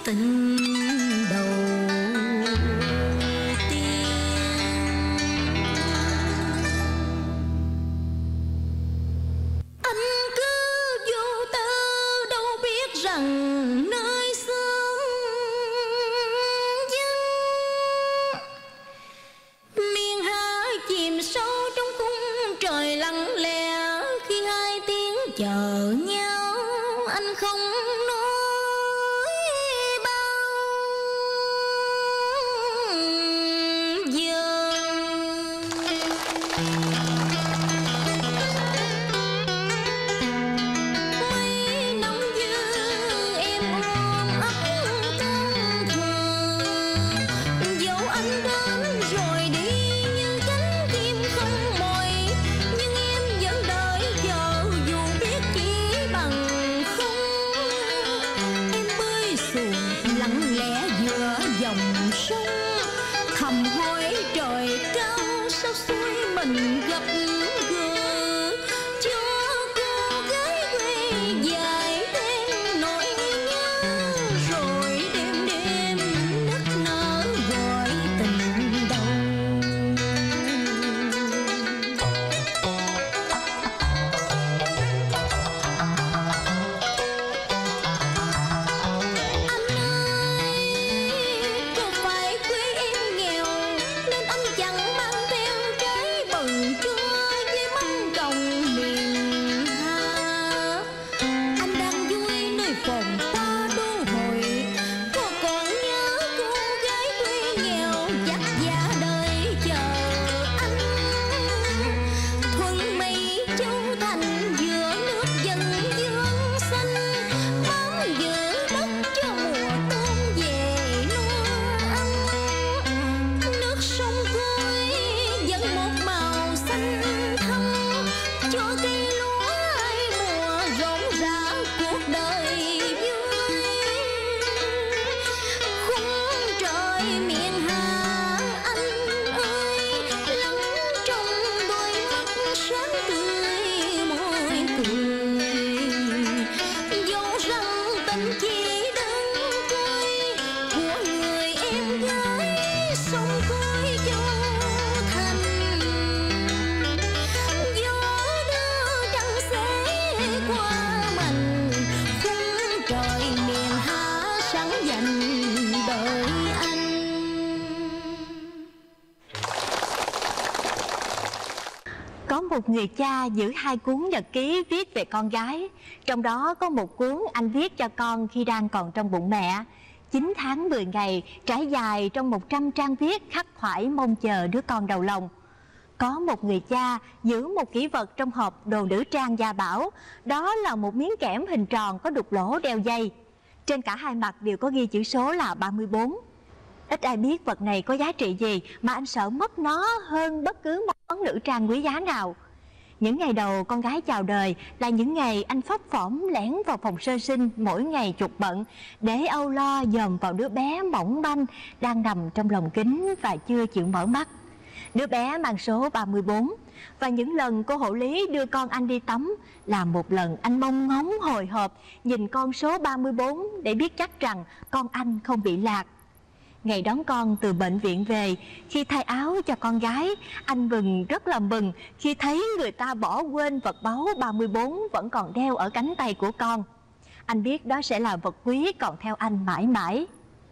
tình đầu tiên. Anh cứ vô tư đâu biết rằng nơi xương dân miền Hà chìm sâu trong khung trời lặng lẽ. Khi hai tiếng chờ nhau anh không nói bao giờ. Mấy năm dư em ôm ấp cơn thường, dẫu anh đến rồi đi như cánh chim không mồi, nhưng em vẫn đợi chờ dù biết chỉ bằng không. Em bơi xuồng lặng lẽ giữa dòng sông, thầm hỏi trời cao sao xuôi mình gặp gỡ, cho cô gái quê dài thêm nỗi nhớ, rồi đêm đêm nức nở gọi tình đầu. Anh ơi, có phải quê em nghèo nên anh chẳng mang theo trái bần chua với măng còng miền Hà? Anh đang vui nơi phòng ta đô hội, có còn nhớ cô gái quê nghèo dắt dạ đời chờ anh. Thuận Mỹ Châu Thành giữa nước dân dương xanh, bám giữ đất cho mùa tôm về nuôi ăn. Nước sông cuối vẫn một màu xanh thẳm, cho cây lúa hai mùa rộn rã cuộc đời vui. Khung trời miền Hà anh ơi, lắng trong đôi mắt sáng tươi môi cười, dẫu rằng tình chỉ đơn côi của người em gái sông khói Châu Thành. Gió đưa trăng sẽ qua mành, khung trời miền Hà sáng dành đợi anh.
Có một người cha giữ hai cuốn nhật ký viết về con gái. Trong đó có một cuốn anh viết cho con khi đang còn trong bụng mẹ. Chín tháng mười ngày trải dài trong một trăm trang viết khắc khoải mong chờ đứa con đầu lòng. Có một người cha giữ một kỷ vật trong hộp đồ nữ trang gia bảo. Đó là một miếng kẽm hình tròn có đục lỗ đeo dây. Trên cả hai mặt đều có ghi chữ số là ba mươi bốn. Ít ai biết vật này có giá trị gì mà anh sợ mất nó hơn bất cứ một món nữ trang quý giá nào. Những ngày đầu con gái chào đời là những ngày anh phấp phỏng lẻn vào phòng sơ sinh mỗi ngày chục bận để âu lo dòm vào đứa bé mỏng manh đang nằm trong lồng kính và chưa chịu mở mắt. Đứa bé mang số ba mươi bốn, và những lần cô hộ lý đưa con anh đi tắm là một lần anh mong ngóng hồi hộp nhìn con số ba mươi bốn để biết chắc rằng con anh không bị lạc. Ngày đón con từ bệnh viện về, khi thay áo cho con gái, anh mừng rất là mừng khi thấy người ta bỏ quên vật báu ba mươi bốn vẫn còn đeo ở cánh tay của con. Anh biết đó sẽ là vật quý còn theo anh mãi mãi.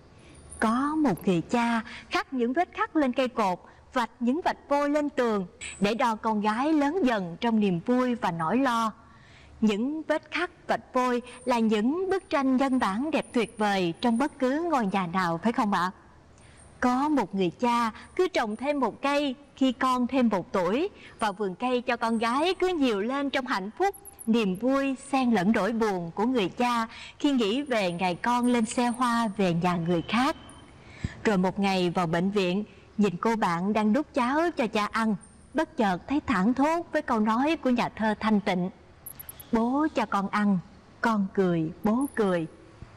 Có một người cha khắc những vết khắc lên cây cột, vạch những vạch vôi lên tường để đo con gái lớn dần trong niềm vui và nỗi lo. Những vết khắc vạch vôi là những bức tranh nhân bản đẹp tuyệt vời trong bất cứ ngôi nhà nào, phải không ạ? Có một người cha cứ trồng thêm một cây khi con thêm một tuổi, và vườn cây cho con gái cứ nhiều lên trong hạnh phúc, niềm vui xen lẫn nỗi buồn của người cha khi nghĩ về ngày con lên xe hoa về nhà người khác. Rồi một ngày vào bệnh viện, nhìn cô bạn đang đút cháo cho cha ăn, bất chợt thấy thảng thốt với câu nói của nhà thơ Thanh Tịnh: bố cho con ăn, con cười, bố cười.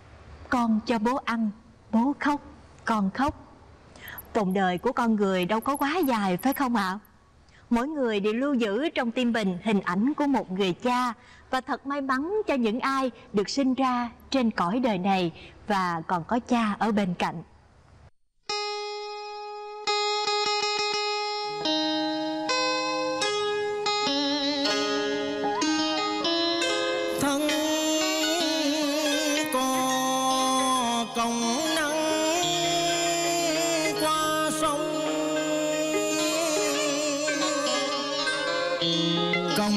Con cho bố ăn, bố khóc, con khóc. Vòng đời của con người đâu có quá dài, phải không ạ? Mỗi người đều lưu giữ trong tim mình hình ảnh của một người cha, và thật may mắn cho những ai được sinh ra trên cõi đời này và còn có cha ở bên cạnh.
Thân có công nắng qua sông, công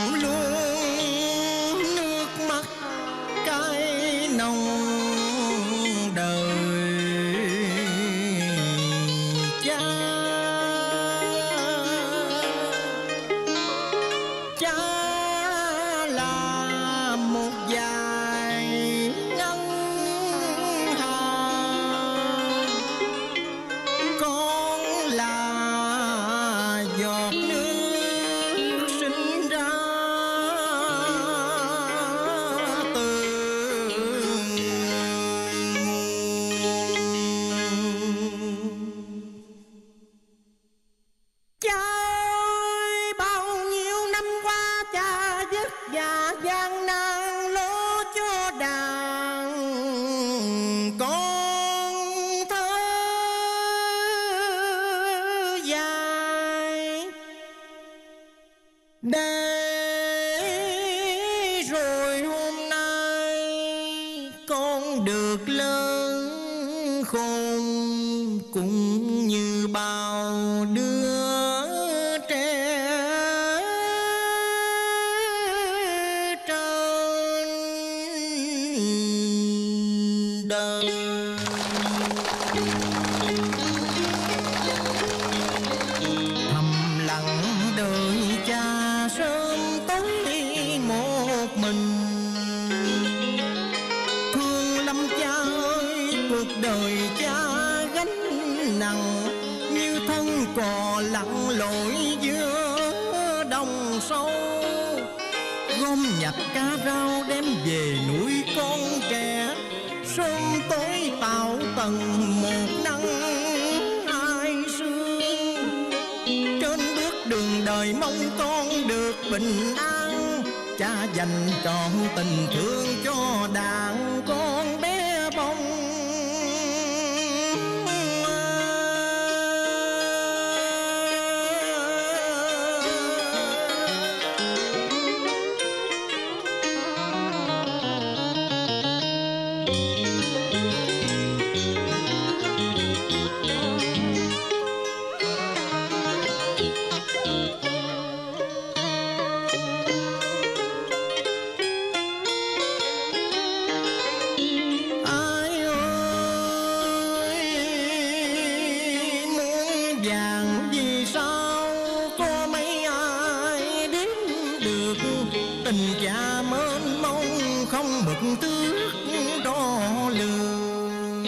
luôn nước mắt cái nồng đời cha. Cha là một vài ngân hàng, con là giọt nước sinh ra từ nguồn. Cha ơi, bao nhiêu năm qua cha vất vả gian nan lo cho đàn con thơ dài, để rồi hôm nay con được lớn khôn cũng như bao đứa trẻ trên đời. Thầm lặng đợi cha sớm tới một mình, thương lắm cha ơi, cuộc đời cha gánh nặng như thân cò lặn lội giữa đồng sâu, gom nhặt cá rau đem về nuôi con trẻ, sớm tối tạo tầng một nắng hai sương. Trên bước đường đời mong con được bình an, cha dành trọn tình thương cho đàn con bé bông. Ai ơi, muốn vàng vì sao có mấy ai đến được, tình cha mênh mông không mực thước đo lường.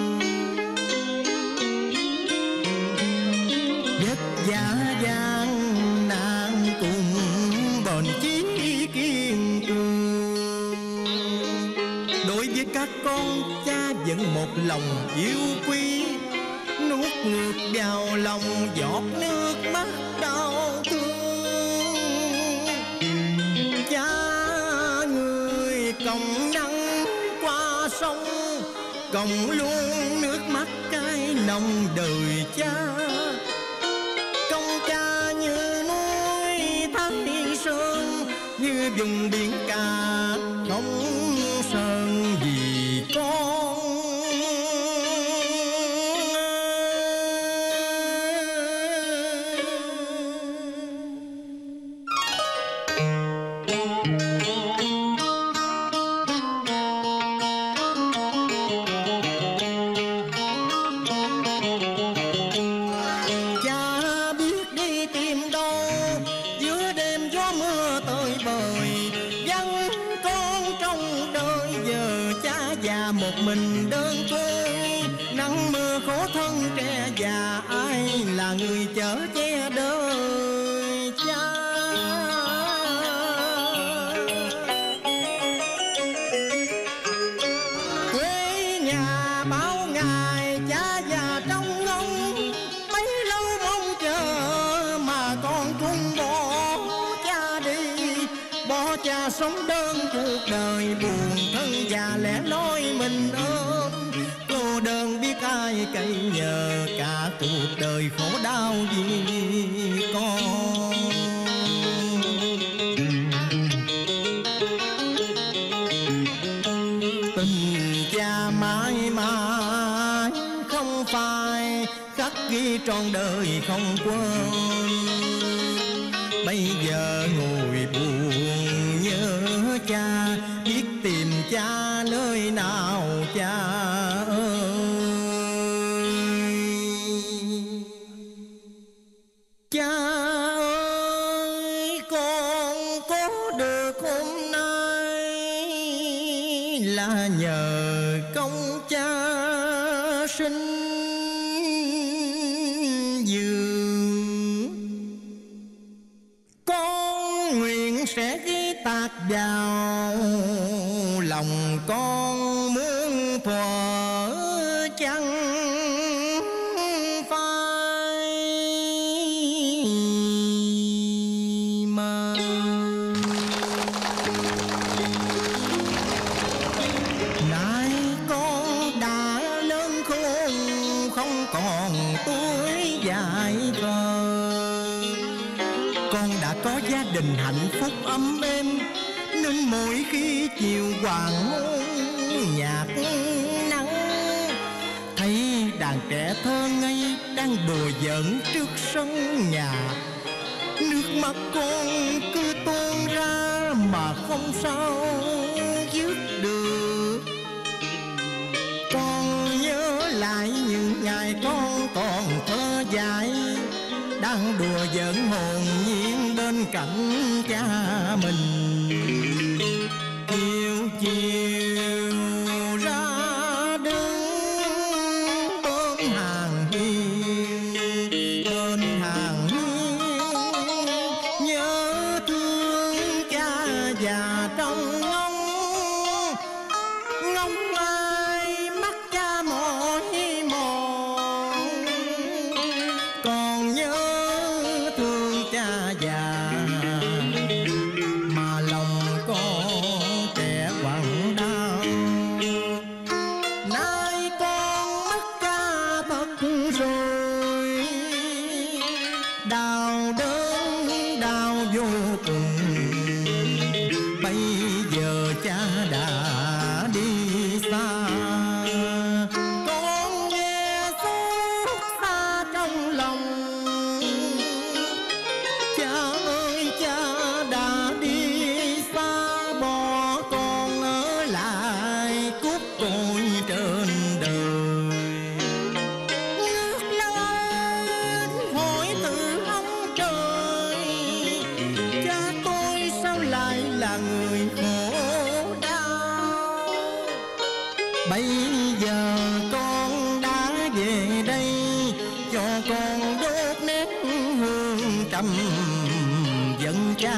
Vất vả gian nan cùng bền chí kiên cường, đối với các con cha vẫn một lòng yêu quý, nuốt ngược vào lòng giọt nước mắt đau thương. Cha người còng nắng qua sông, còng luôn nước mắt cái nồng đời cha. Công cha như núi Thái Sơn, như vùng biển cả không sơn vì con. Cha biết đi tìm đâu giữa đêm gió mưa tơi bời, vắng con trong đời giờ cha già một mình đơn côi. Nắng mưa khổ thân trẻ già, ai là người chở che đời cha. Quê nhà bao ngày cha già trong ngóng, mấy lâu mong chờ mà con cũng bỏ cha đi. Bỏ cha sống đơn cuộc đời buồn, thân già lẻ loi mình ơi. trái cây nhờ cả cuộc đời khổ đau vì con. Tình cha mãi mãi không phai, khắc ghi trọn đời không quên. Bây giờ ngồi buồn nhớ cha, biết tìm cha nơi nào cha ơi. Cha ơi, con có được hôm nay là nhờ công cha sinh dưỡng. Con nguyện sẽ ghi tạc vào lòng con, muốn thuở chẳng phai mờ. Nay con đã lớn khôn, không còn tuổi dại khờ. Con đã có gia đình hạnh phúc ấm êm, nên mỗi khi chiều hoàng hôn nhạt nắng, thấy đàn trẻ thơ ngây đang đùa giỡn trước sân nhà, nước mắt con cứ tuôn ra mà không sao dứt được. Con nhớ lại những ngày con còn thơ dại, đang đùa giỡn hồn nhiên bên cạnh cha mình. Chiều chiều ra đứng bên hàng hiên, bên hàng hiên nhớ thương cha già trong ngóng, ngóng ai mắt cha mỏi mòn. Còn nhớ thương cha già mà lòng con trẻ quặn đau. Nay con mất cha thật rồi, đau đớn đau vô cùng. Bây giờ cha đã đi xa, con nghe xót xa trong lòng. Cha ơi, cha đã đi xa, bỏ con ở lại cút côi trên đời. Ngước lên hỏi từ ông trời, cha tôi sao lại là người khổ đau. Bây giờ con đã về đây, cho con đốt nén hương trầm dẫn cha.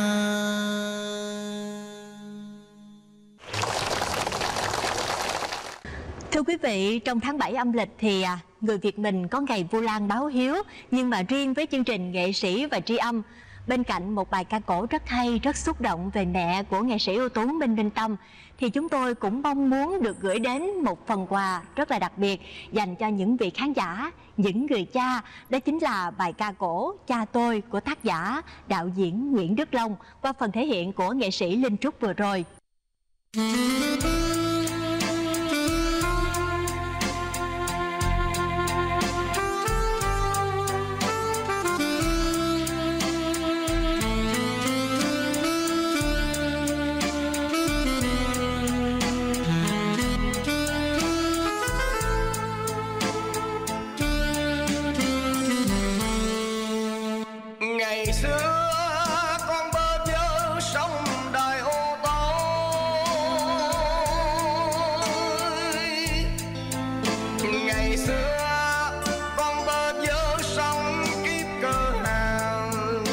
Thưa quý vị, trong tháng bảy âm lịch thì à, người Việt mình có ngày Vu Lan báo hiếu, nhưng mà riêng với chương trình Nghệ sĩ và tri âm, bên cạnh một bài ca cổ rất hay, rất xúc động về mẹ của nghệ sĩ ưu tú Minh Minh Tâm, thì chúng tôi cũng mong muốn được gửi đến một phần quà rất là đặc biệt dành cho những vị khán giả, những người cha. Đó chính là bài ca cổ Cha Tôi của tác giả, đạo diễn Nguyễn Đức Long qua phần thể hiện của nghệ sĩ Linh Trúc vừa rồi.
Ngày xưa con bơ vơ sống đời ô tô, ngày xưa con bơ vơ sống kiếp cơ hàng.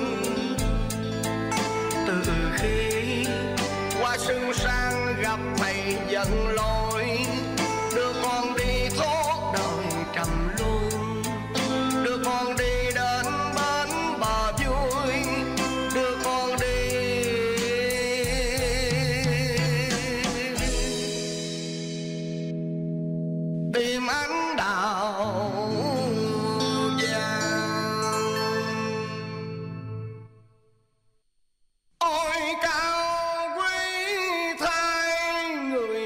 Từ khi qua sương sang gặp thầy dẫn lối, đưa con đi thoát đời trầm luân, đưa con đi đến bến bờ vui, đưa con đi tìm ánh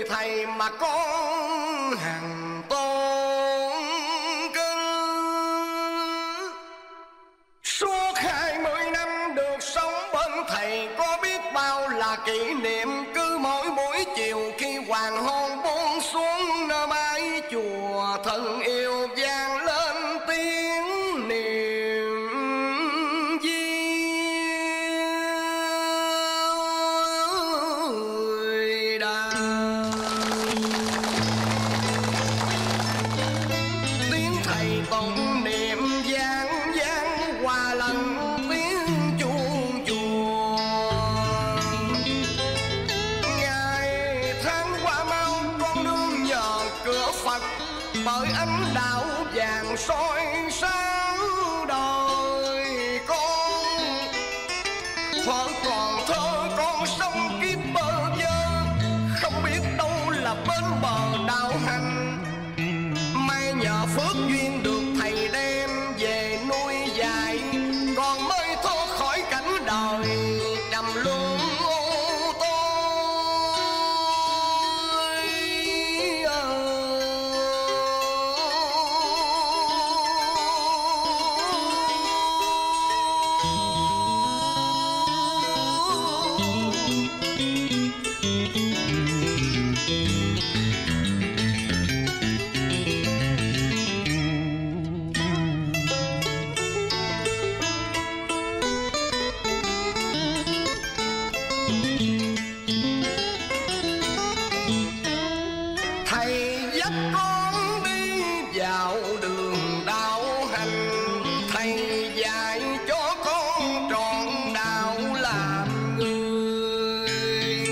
thầy mà con hàng tôn kính. Suốt hai mươi năm được sống bên thầy, có biết bao là kỷ niệm. Cứ mỗi buổi chiều khi hoàng hôn buông xuống, nơi mái chùa thân yêu vang lên tiếng niềm vui đàn. Tiếng thầy tụng niệm vang vang hòa lẫn tiếng chuông chùa. Ngày tháng qua mau con nương nhờ cửa Phật, bởi ánh đạo vàng soi sáng đời con. Thuở còn thơ con sống kiếp bơ vơ, không biết đâu là bên bờ đạo hành. May nhờ phước duyên được thầy đem về nuôi dạy, con mới thoát khỏi cảnh đời trầm luân ô tối. Thầy dắt con đi vào đường đạo hành, thầy dạy cho con trọn đạo làm người.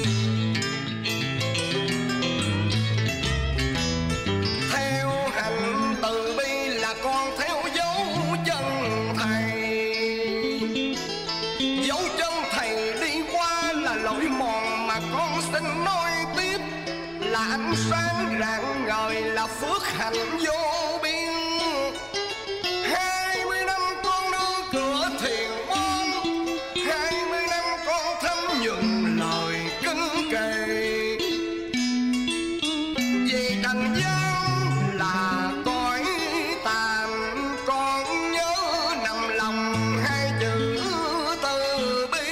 Theo hành từ bi là con theo dấu chân thầy. Dấu chân thầy đi qua là lối mòn mà con xin nói tiếp, là ánh sáng rạng ngời, là phước hạnh vô biên. Hai mươi năm con đưa cửa thiền môn, hai mươi năm con thấm nhuần lời kính kệ. Vì trần gian là cõi tàn, con nhớ nằm lòng hai chữ từ bi.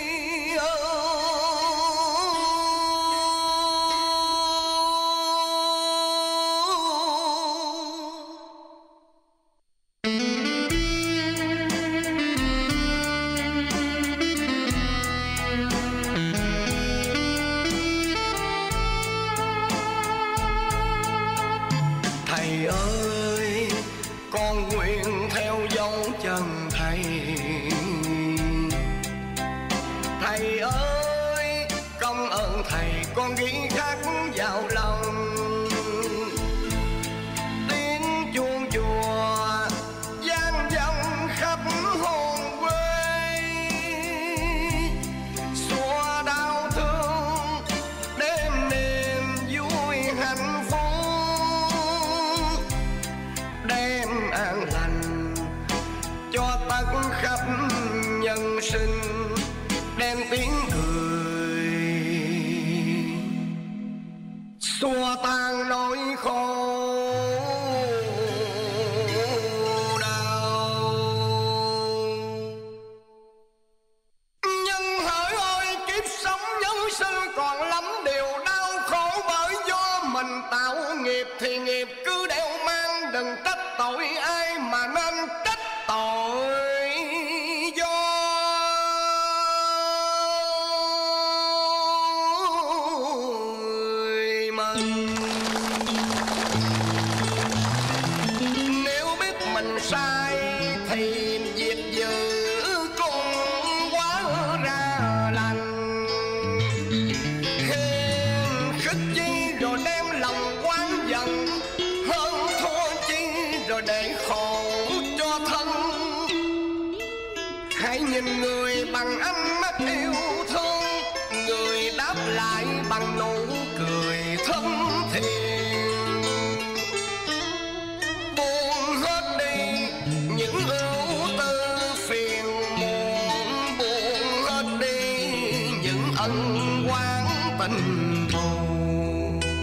Thầy ơi, con nguyện theo dấu chân thầy. Thầy ơi, công ơn thầy con ghi khắc vào lòng. Tiếng chuông chùa vang vọng khắp hồn quê, xua đau thương đêm niềm vui hạnh phúc, đem an lành cho tất khắp nhân sinh, đem tiếng cười xua tan nỗi khổ đau. Nhân hỡi ơi, kiếp sống nhân sinh còn lắm điều đau khổ, bởi do mình tạo nghiệp thì nghiệp cứ đeo mang. Đừng trách tội ai mà nên trách tội do người mình. Nếu biết mình sai thì việc giữ cũng quá ra lành. Hiền khích chi rồi đem lòng oán giận, hơn thua chi rồi để khổ cho thân. Hãy nhìn người bằng ánh mắt yêu thương, người đáp lại bằng nụ cười thân thiện. Buông hết đi những ưu tư phiền muộn, buông hết đi những ân oán tình thù.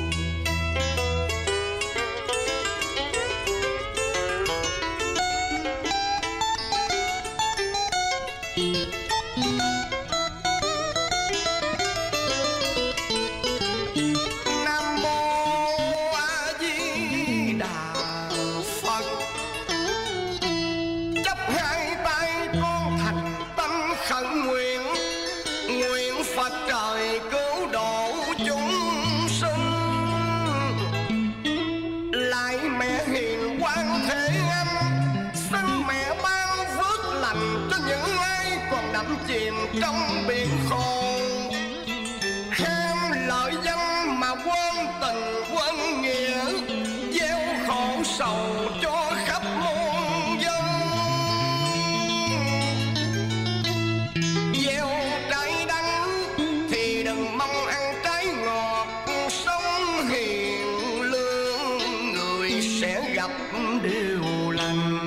trong biển khổ, ham lợi danh mà quên tình quên nghĩa, gieo khổ sầu cho khắp muôn dân. Gieo trái đắng thì đừng mong ăn trái ngọt, sống hiền lương người sẽ gặp điều lành.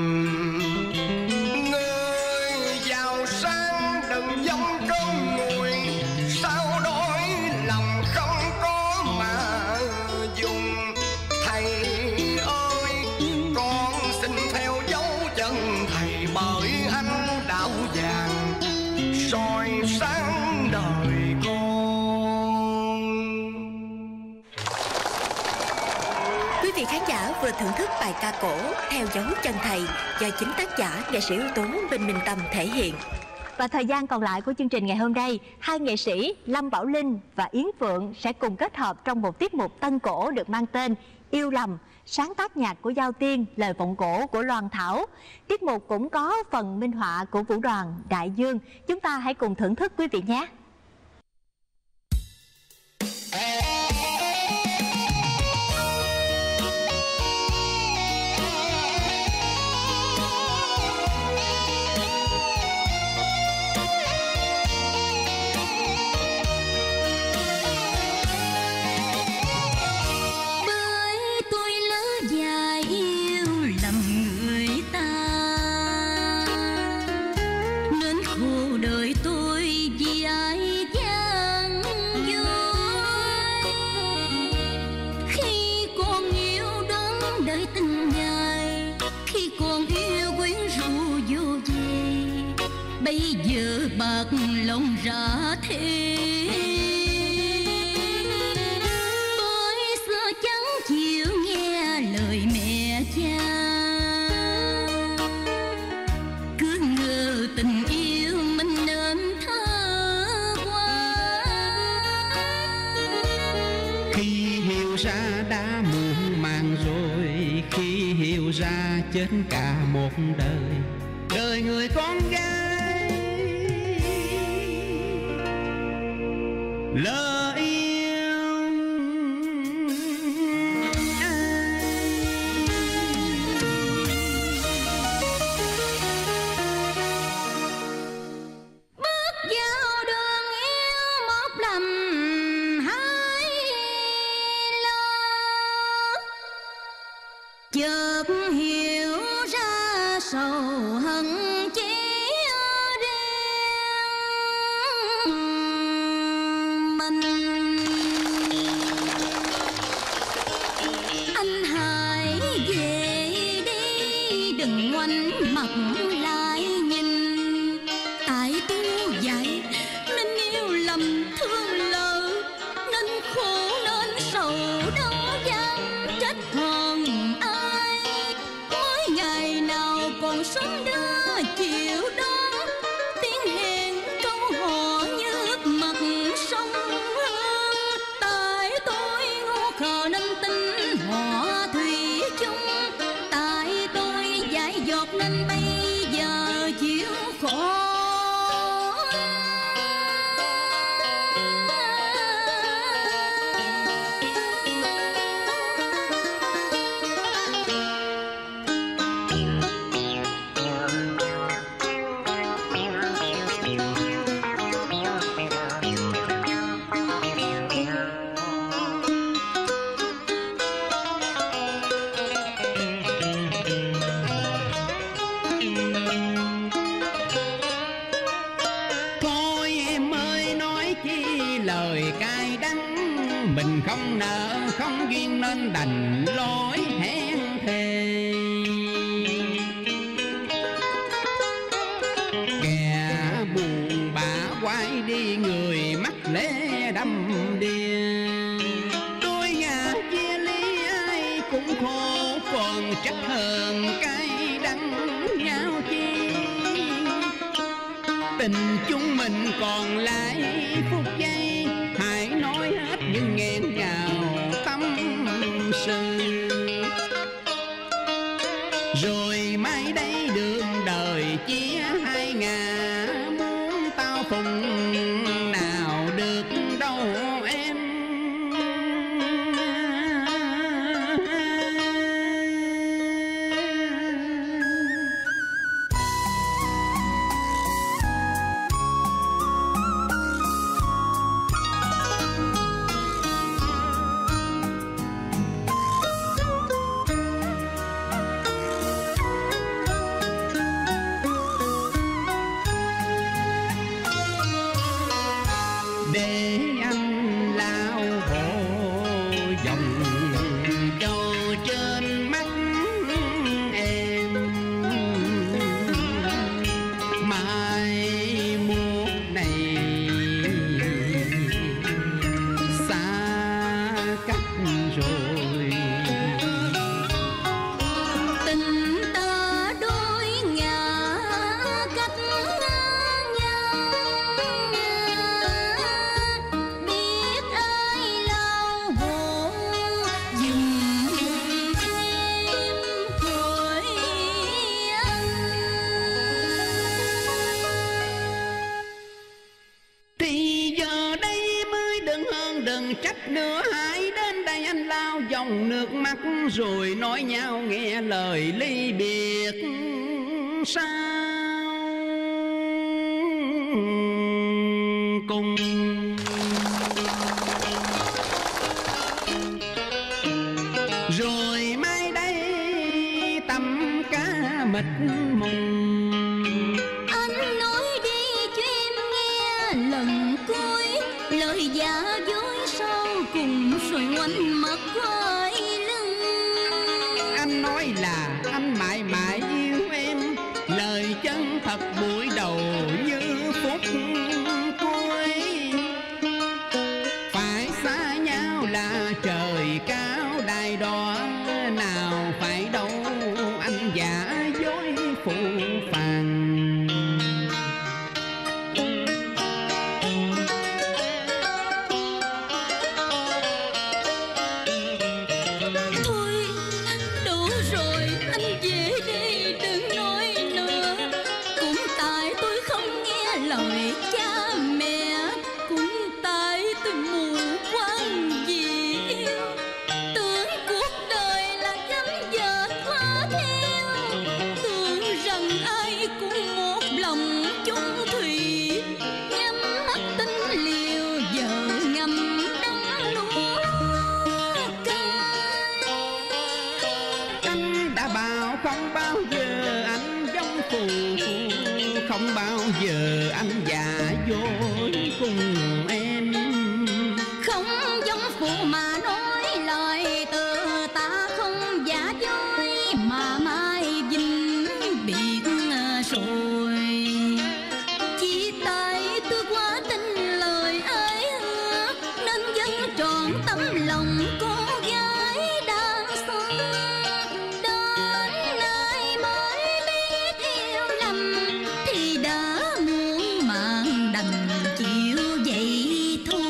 Người giàu sang đừng giống cơm nguội, sao đói lòng không có mà dùng. Thầy ơi, con xin theo dấu chân thầy, bởi anh đạo vàng soi sáng đời con.
Quý vị khán giả vừa thưởng thức bài ca cổ Theo dấu chân thầy do chính tác giả nghệ sĩ ưu tú Đinh Minh Tâm thể hiện. Và thời gian còn lại của chương trình ngày hôm nay, hai nghệ sĩ Lâm Bảo Linh và Yến Phượng sẽ cùng kết hợp trong một tiết mục tân cổ được mang tên Yêu Lầm, sáng tác nhạc của Giao Tiên, lời vọng cổ của Loan Thảo. Tiết mục cũng có phần minh họa của Vũ đoàn Đại Dương. Chúng ta hãy cùng thưởng thức quý vị nhé.
Bởi tôi lỡ dài yêu lầm người ta, nên khổ đời tôi vì ai gian dối. Khi còn yêu đón đợi tình ngày, khi còn yêu quyến rũ vô về, bây giờ bạc lòng ra thế. Bởi xưa chẳng chịu nghe lời mẹ cha, cứ ngờ tình yêu mình nên thơ qua.
Khi hiểu ra đã muộn màng rồi, khi hiểu ra chết cả một đời. Đời người con gái lỡ yêu ai.
Bước vào đường yêu một lầm hai lo, chợt hiểu ra sầu hận chỉ riêng mình. Anh hãy về đi, đừng ngoảnh mặt lại nhìn. Tại tôi vậy nên yêu lầm thương lỡ, nên khổ nên sầu đau gian trách hờn ai. Mỗi ngày nào còn sớm đưa chiều đó, tiếng hẹn câu hò như ướp mặt sông Hương. Tại tôi ngu khờ nên tin họ thủy chung, tại tôi dại dột nên bây giờ chịu khổ.
Thôi em ơi, nói chi lời cay đắng, mình không nợ không duyên nên đành lối hẹn thề. Kẻ buồn bã quay đi, người mắt lẽ đâm đìa. Đôi ngả chia ly ai cũng khổ, còn trách hơn cay đắng nhau chi. Tình chúng mình còn lại phút giây, hãy nói hết những nghẹn ngào tâm sự. Rồi mai đây đường đời chia hai ngả, muốn tao phùng
lao dòng nước mắt rồi nói nhau nghe lời ly biệt sao cùng. Rồi mai đây tầm cá mịt mùng,
anh nói đi cho em nghe lần cuối, lời giả dối sau cùng rồi ngoảnh mặt quay lưng.
anh nói là anh mãi mãi yêu em, lời chân thật buổi đầu như phút cuối. Phải xa nhau là trời cao đài đỏ, nào phải đâu anh giả dối phụ phàng.
Thôi đủ rồi, anh về đi đừng nói nữa. Cũng tại tôi không nghe lời cha mẹ, cũng tại tôi mù quáng vì yêu. Tưởng cuộc đời là gấm vợ thoa theo, tưởng rằng ai cũng một lòng chung thủy. Nhắm mắt tính liều vợ ngầm đắng lúa cay.
Anh đã bảo không bao giờ anh giống phù phù, không bao giờ anh giả dối cùng em.
Không giống phụ mà nói lời từ ta không giả dối, mà mai vinh biệt rồi. Chỉ tại tôi quá tin lời ấy hứa, nên vẫn trọn tấm lòng cô gái đang xuân. Đến nay mới biết yêu lầm, thì đã muộn màng đành chịu vậy thôi.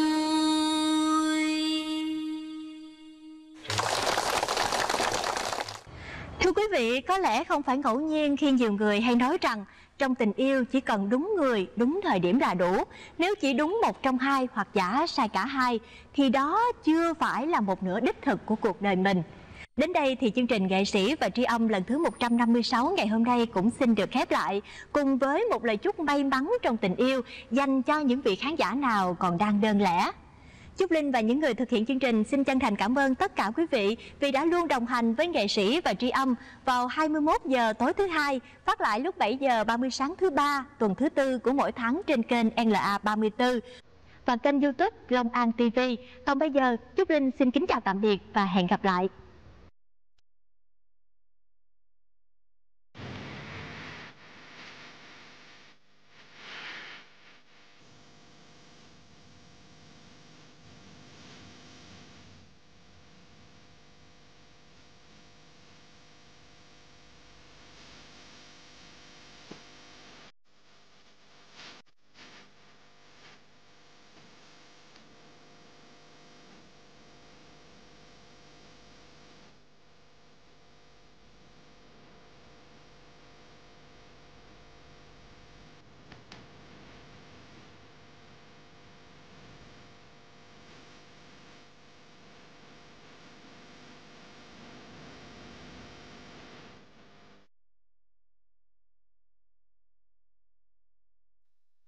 Thưa quý vị, có lẽ không phải ngẫu nhiên khi nhiều người hay nói rằng trong tình yêu chỉ cần đúng người, đúng thời điểm là đủ. Nếu chỉ đúng một trong hai hoặc giả sai cả hai thì đó chưa phải là một nửa đích thực của cuộc đời mình. Đến đây thì chương trình Nghệ sĩ và Tri Âm lần thứ một trăm năm mươi sáu ngày hôm nay cũng xin được khép lại, cùng với một lời chúc may mắn trong tình yêu dành cho những vị khán giả nào còn đang đơn lẻ. Trúc Linh và những người thực hiện chương trình xin chân thành cảm ơn tất cả quý vị vì đã luôn đồng hành với Nghệ sĩ và Tri Âm vào hai mươi mốt giờ tối thứ hai, phát lại lúc bảy giờ ba mươi sáng thứ ba, tuần thứ tư của mỗi tháng trên kênh L A ba mươi tư và kênh YouTube Long An ti vi. Còn bây giờ, Trúc Linh xin kính chào tạm biệt và hẹn gặp lại.